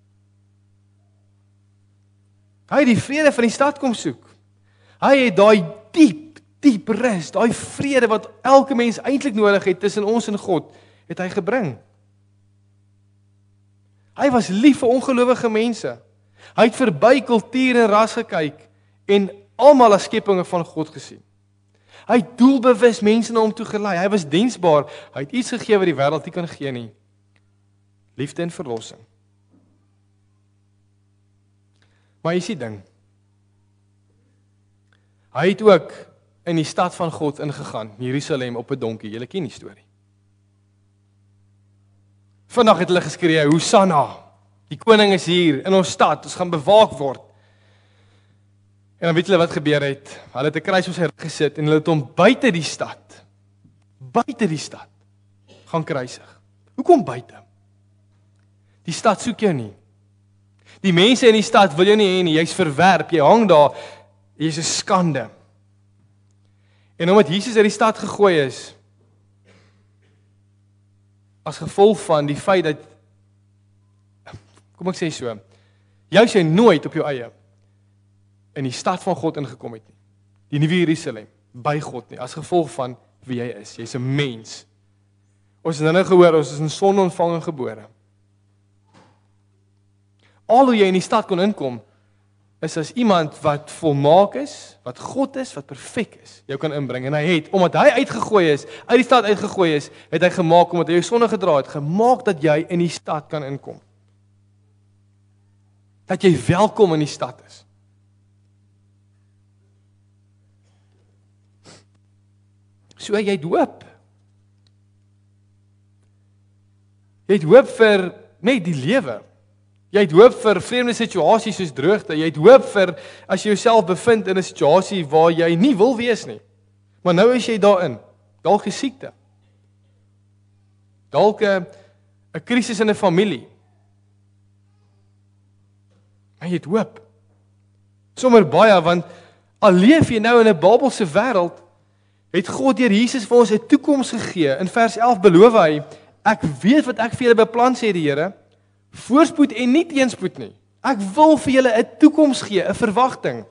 Hy het die vrede van die stad kom soek. Hy het daai diep, diep rus, daai vrede wat elke mens eintlik nodig het tussen ons en God, het hy gebring. Hy was lief vir ongelowige mense. Hy het verby kultuur en ras gekyk en almal as skepinge van God gesien. Hy het doelbewus mense na hom toe gelei. Hy was diensbaar. Hy het iets gegee wat die wêreld nie kan gee nie. Liefde en verlossing. Maar jy sien ding. Hy het ook in die stad van God ingegaan, Jerusalem op 'n donkie. Julle ken die storie. Vandag het hulle geskree, Hosanna, die koning is hier in ons stad, ons gaan bewaak word. En dan weet julle wat gebeur het, hulle het 'n kruis op sy rug gesit en hulle het hom buite die stad, buite die stad, gaan kruisig. Hoekom buite? Die stad soek jou nie. Die mense in die stad wil jou nie hê nie, jy's verwerp, jy hang daar, jy's 'n skande. En omdat Jesus uit die stad gegooi is, as gevolg van die feit dat, kom ek sê so, jy sê nooit op jou eie in die stad van God ingekom het nie. Die nuwe Jerusalem, by God nie, as gevolg van wie jy is. Jy's 'n mens. Ons het nou gehoor, ons is in sonde ontvang gebore. Al hoe jy in die stad kon inkom, is as iemand wat volmaak is, wat God is, wat perfek is, jou kan inbring. En hy het, omdat hy uitgegooi is, uit die stad uitgegooi is, het hy gemaak, omdat hy jou sonde gedra het, gemaak dat jy in die stad kan inkom. Dat jy welkom in die stad is. So jy het hoop. Jy het hoop vir net die lewe. Jy het hoop vir vreemde situasies soos droogte. Jy het hoop vir as jy jouself bevind in 'n situasie waar jy nie wil wees nie. Maar nou is jy daarin. Dalk 'n siekte. Dalk 'n 'n krisis in 'n familie. Maar jy het hoop. Sommer baie, want al leef jy nou in 'n Babelse wêreld, het God deur Jesus vir ons 'n toekoms gegee. In vers elf beloof hy, ek weet wat ek vir julle beplan, sê die Here, voorspoed en nie teenspoed nie. Ek wil vir julle 'n toekoms gee, 'n verwagting.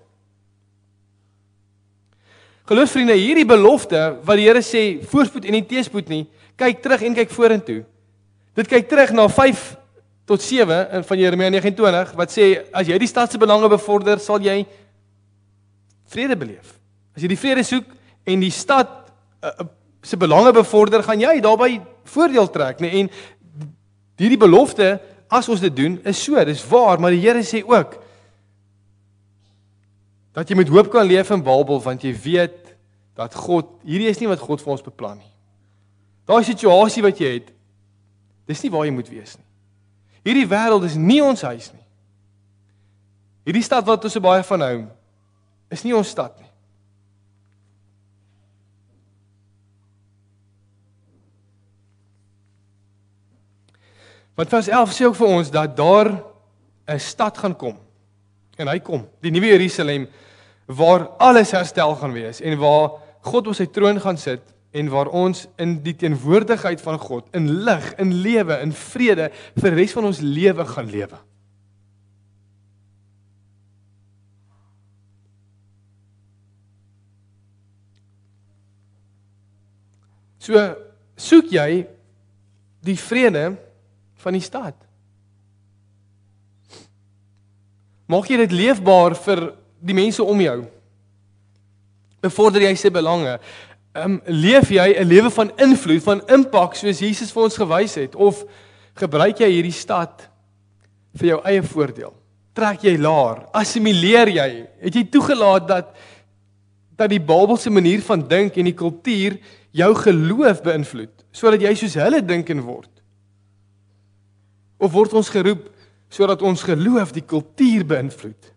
Geloofsvriende, hierdie belofte wat die Here sê, voorspoed en nie teenspoed nie, kyk terug en kyk vorentoe. Dit kyk terug na vyf tot sewe van Jeremia nege en twintig, wat sê, as jy die stad se belange bevorder, sal jy vrede beleef. As jy die vrede soek en die stad uh, uh, se belange bevorder, gaan jy daarbey voordeel trek, nee? En hierdie belofte, as ons dit doen, is so, dis waar, maar die Here sê ook, dat jy met hoop kan leef in Babel, want jy weet, dat God, hierdie is nie wat God vir ons beplan nie. Daai situasie wat jy het, dis nie waar jy moet wees nie. Hierdie wêreld is nie ons huis nie. Hierdie stad wat ons so baie van hou, is nie ons stad nie. Want vers elf sê ook vir ons dat daar 'n stad gaan kom. En hy kom, die nuwe Jerusalem, waar alles herstel gaan wees en waar God op sy troon gaan sit en waar ons in die teenwoordigheid van God, in lig, in lewe, in vrede, vir die res van ons lewe gaan lewe. So, soek jy die vrede van die stad? Maak jy dit leefbaar vir die mense om jou? Bevorder jy sy belange? Um, leef jy 'n lewe van invloed, van impak, soos Jesus vir ons gewys het? Of gebruik jy hierdie stad vir jou eie voordeel? Trek jy laer? Assimileer jy? Het jy toegelaat dat, dat die Babelse manier van dink en die kultuur jou geloof beïnvloed, sodat jy soos hulle dink en word? Of word ons geroep, sodat ons geloof die kultuur beïnvloed?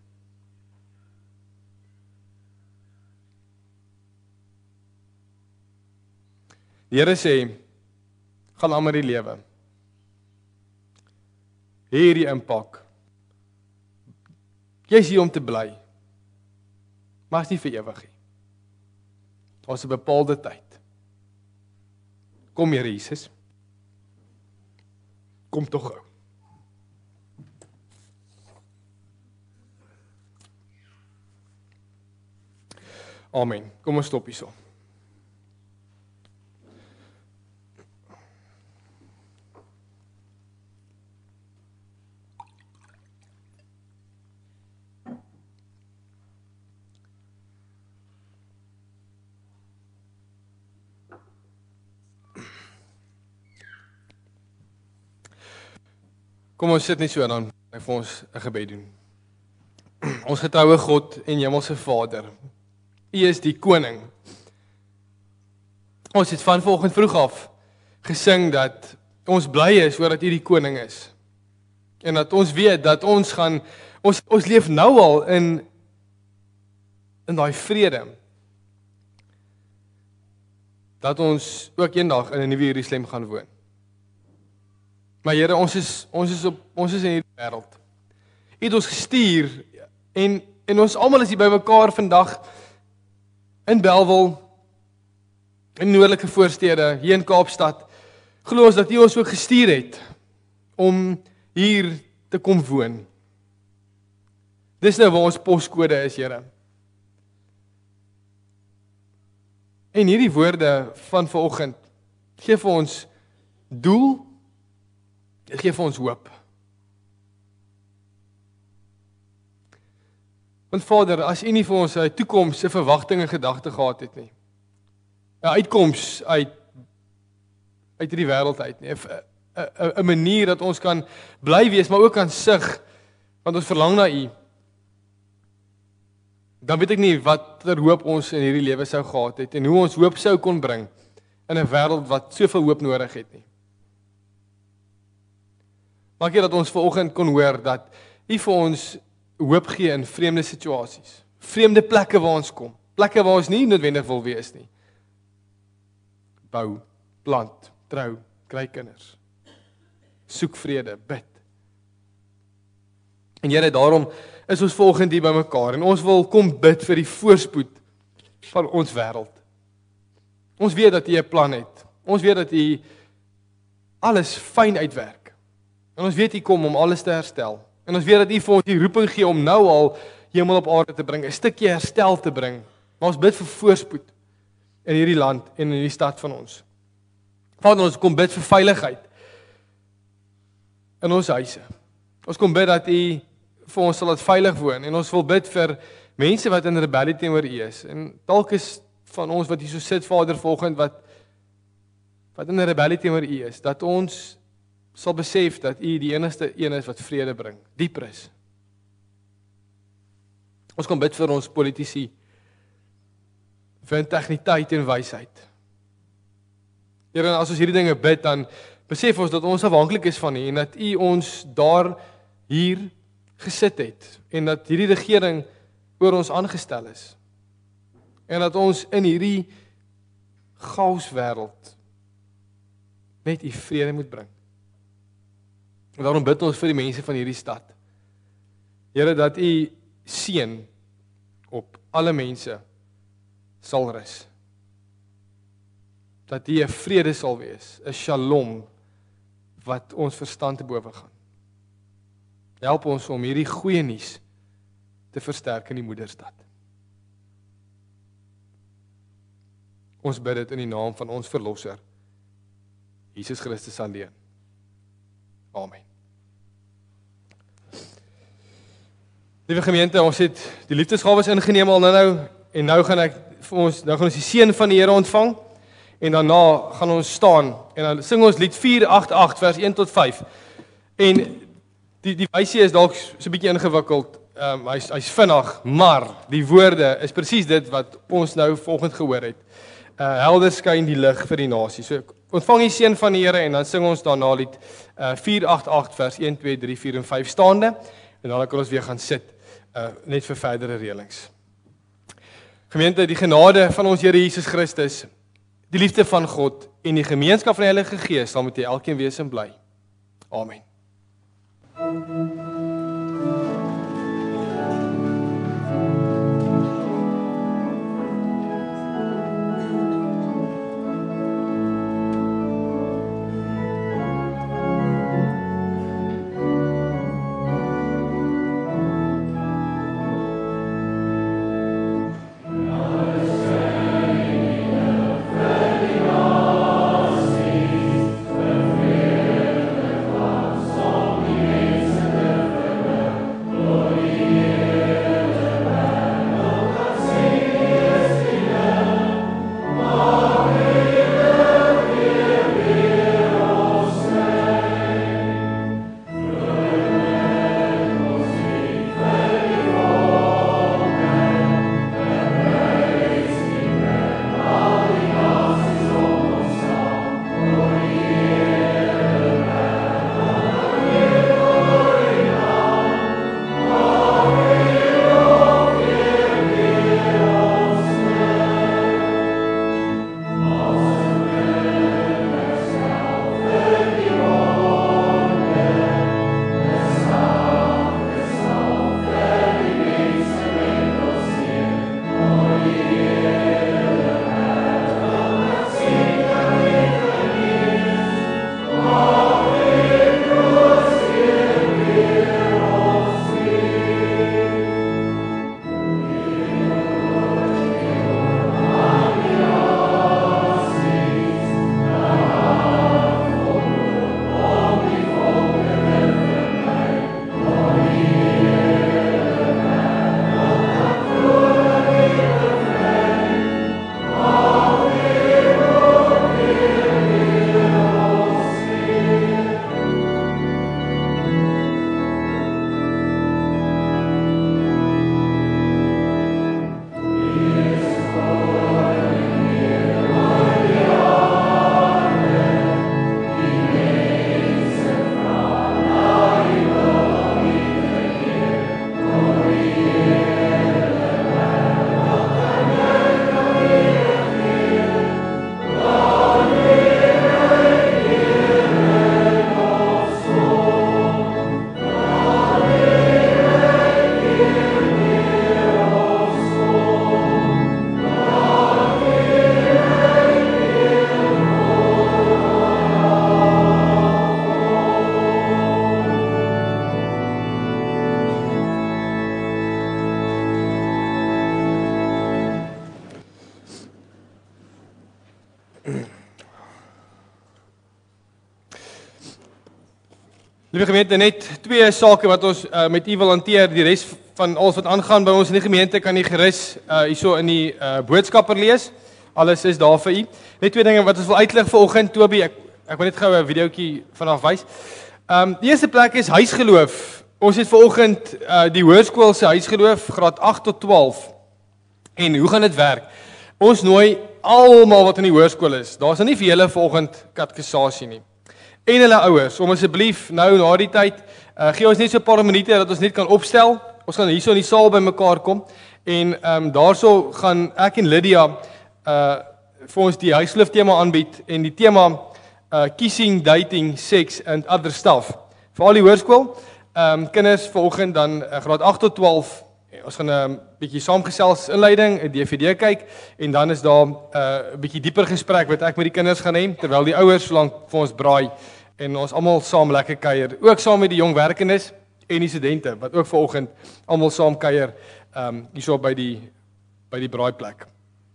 Die Here sê, gaan aan met die lewe. Hierdie impak. Jy is hier om te bly. Maar is nie vir ewig nie. Daar's 'n bepaalde tyd. Kom Here Jesus. Kom tog gou. Amen. Kom ons stop hierso. Kom ons sit net so dan ek vir ons 'n gebed doen. Ons getroue God en Hemelse Vader, U is die koning. Ons het van vanoggend vroeg af gesing dat ons bly is oor dat U die koning is. En dat ons weet dat ons gaan ons ons leef nou al in in daai vrede. Dat ons ook eendag in 'n nuwe Jerusalem gaan woon. Maar Here, ons is ons is op ons is in hierdie wêreld. het ons gestuur en en ons almal is hier by mekaar vandag in Bellville, in noordelike voorstede, hier in Kaapstad. Glo ons dat U ons ook gestuur het om hier te kom woon. Dis nou waar ons poskode is, Here. En hierdie woorde van vanoggend gee vir ons doel, dit gee vir ons hoop. Want Vader, as U nie vir ons 'n toekoms, 'n verwagting en gedagte gehad het nie, 'n uitkoms uit uit hierdie wêreld uit nie, 'n 'n manier dat ons kan bly wees, maar ook kan sug, want ons verlang na U, dan weet ek nie watter hoop ons in hierdie lewe sou gehad het en hoe ons hoop sou kon bring in 'n wêreld wat soveel hoop nodig het nie. Maak jy dat ons vanoggend kon hoor dat U vir ons hoop gee in vreemde situasies, vreemde plekke waar ons kom, plekke waar ons nie noodwendig wil wees nie. Bou, plant, trou, kry kinders, soek vrede, bid. En Here, daarom is ons volgende hier by mekaar en ons wil kom bid vir die voorspoed van ons wêreld. Ons weet dat U 'n plan het. Ons weet dat U alles fyn uitwerk. En ons weet U kom om alles te herstel. En ons weet dat U vir ons die roeping gee om nou al hemel op aarde te bring, 'n stukkie herstel te bring. Maar ons bid vir voorspoed in hierdie land en in hierdie stad van ons. Vader, ons kom bid vir veiligheid in ons huise. Ons kom bid dat U vir ons sal laat veilig woon en ons wil bid vir mense wat in rebellie teenoor U is. En dalk is van ons wat hier so sit, Vader, volgende wat wat in 'n rebellie teenoor U is, dat ons sal besef dat U die enigste een is wat vrede bring, dieper is. Ons kom bid vir ons politici, vir integriteit en wysheid. Here, en as ons hierdie dinge bid, dan besef ons dat ons afhanklik is van U en dat U ons daar hier gesit het en dat hierdie regering oor ons aangestel is. En dat ons in hierdie chaos wêreld net U vrede moet bring. En daarom bid ons vir die mense van hierdie stad. Here, dat U seën op alle mense sal rus. Dat U 'n vrede sal wees, 'n shalom wat ons verstand te bowe gaan. Help ons om hierdie goeie nuus te versterk in die moederstad. Ons bid dit in die naam van ons verlosser, Jesus Christus alleen. Amen. Liewe gemeente, ons het die liefdesgawes ingeneem al nou en nou gaan ek vir ons nou gaan ons die seën van die Here ontvang en daarna gaan ons staan en dan sing ons lied vier agt agt vers een tot vyf. En die die wysie is dalk so 'n bietjie ingewikkeld. Ehm um, hy's hy's vinnig, maar die woorde is presies dit wat ons nou volgende gehoor het. Uh helder skyn die lig vir die nasie. So ontvang die seën van die Here en dan sing ons daarna lied uh vier agt agt vers een, twee, drie, vier en vyf staande en dan kan ons weer gaan sit uh net vir verdere reëlings. Gemeente, die genade van ons Here Jesus Christus, die liefde van God en die gemeenskap van die Heilige Gees sal met julle elkeen wees en bly. Amen. Amen. Liewe gemeente, net twee sake wat ons uh, met u wil hanteer. Die res van alles wat aangaan by ons in die gemeente kan u gerus uh, hierso in die uh, boodskapper lees. Alles is daar vir u. Net twee dinge wat ons wil uitlig vanoggend, Toby. Ek ek wil net gou 'n videoetjie vanaf wys. Ehm um, die eerste plek is huisgeloof. Ons het vanoggend uh, die hoërskool se huisgeloof graad agt tot twaalf. En hoe gaan dit werk? Ons nooi almal wat in die hoërskool is. Daar's nou nie vir julle vanoggend katekisasie nie. En hulle ouers, om asseblief nou na die tyd, uh, gee ons net so 'n paar minute dat ons net kan opstel. Ons gaan hierso in die saal bymekaar kom en ehm um, daarso gaan ek en Lydia uh vir ons die huisgeloof tema aanbied en die tema uh kissing, dating, sex and other stuff. Vir al die hoërskool, ehm um, kinders vanoggend dan uh, graad agt tot twaalf. Ons gaan 'n um, bietjie saamgesels inleiding, 'n D V D kyk en dan is daar 'n uh, bietjie dieper gesprek wat ek met die kinders gaan hê terwyl die ouers solank vir ons braai en ons almal saam lekker kuier, ook saam met die jong werkendes en die studente wat ook vanoggend almal saam kuier ehm um, hierso by die by die braaiplek.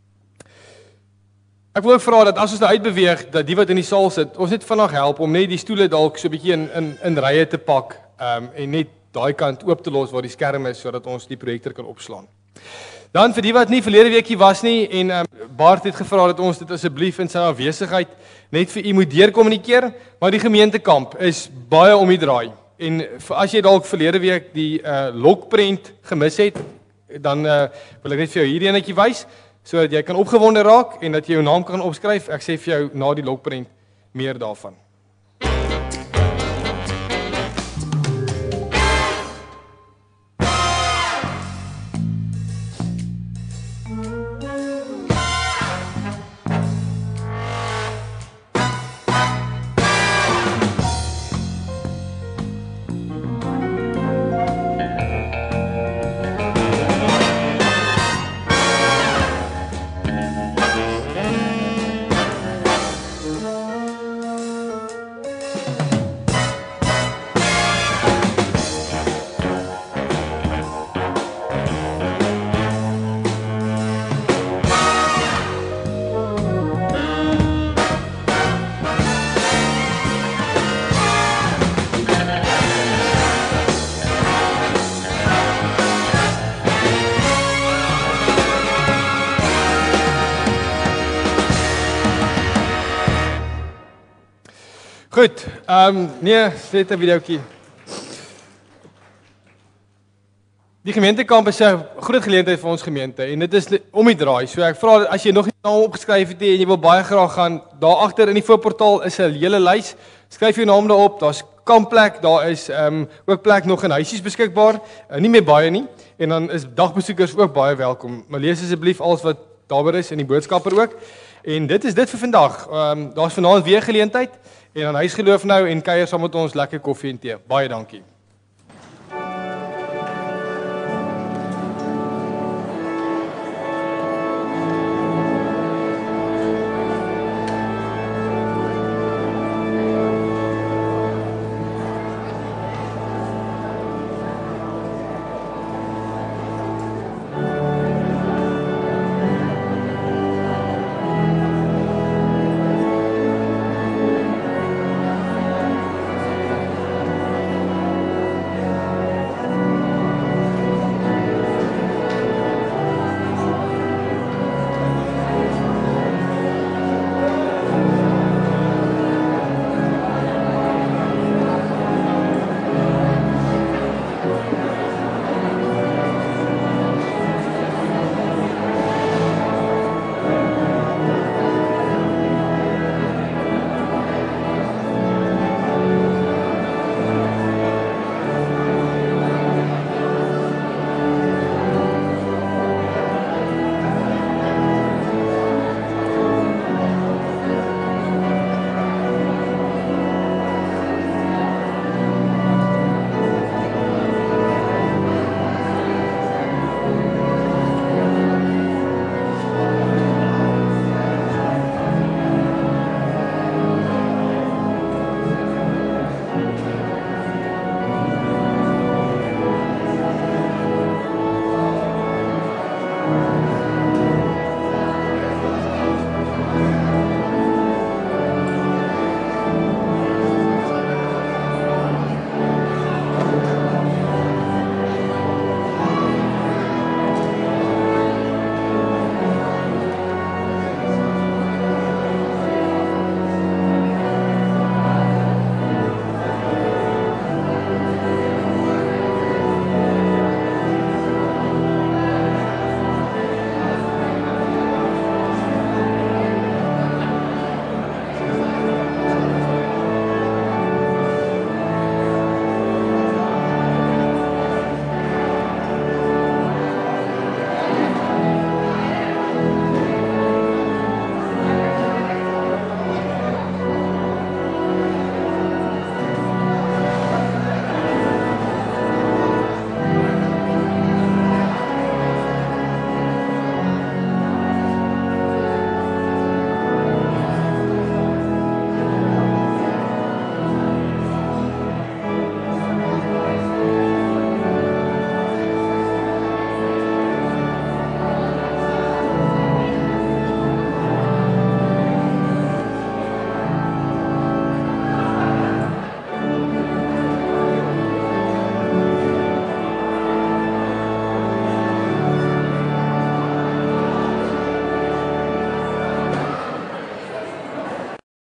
Ek wil ook vra dat as ons nou uitbeweeg dat die wat in die saal sit, ons net vanaand help om net die stoele dalk so 'n bietjie in in in rye te pak ehm um, en net daai kant oop te los waar die skerm is sodat ons die projektor kan opslaan. Dan vir die wat nie verlede weekie was nie en um, Bart het gevra dat ons dit asseblief in sy afwesigheid net vir u moet deurkommunikeer, maar die gemeentekamp is baie om die draai. En as jy dalk verlede week die uh, lokprent gemis het, dan uh, wil ek net vir jou hierdie enetjie wys sodat jy kan opgewonde raak en dat jy jou naam kan opskryf. Ek sê vir jou na die lokprent meer daarvan. Goed, ehm um, nee, net 'n videoetjie. Die gemeentekamp is 'n groot geleentheid vir ons gemeente en dit is om die draai. So ek vra dat as jy nog nie naam opgeskryf het en jy wil baie graag gaan, daar agter in die voorportaal is 'n hele lys. Skryf jou naam daarop. Daar's kampplek, daar is ehm um, ook plek nog in huisies beskikbaar. Uh, nie meer baie nie. En dan is dagbesoekers ook baie welkom. Maar lees asseblief alles wat daaroor is in die boodskapper ook. En dit is dit vir vandag. Ehm um, daar's vanaand weer geleentheid. En dan huisgeloof nou en kuier saam met ons lekker koffie en tee. Baie dankie.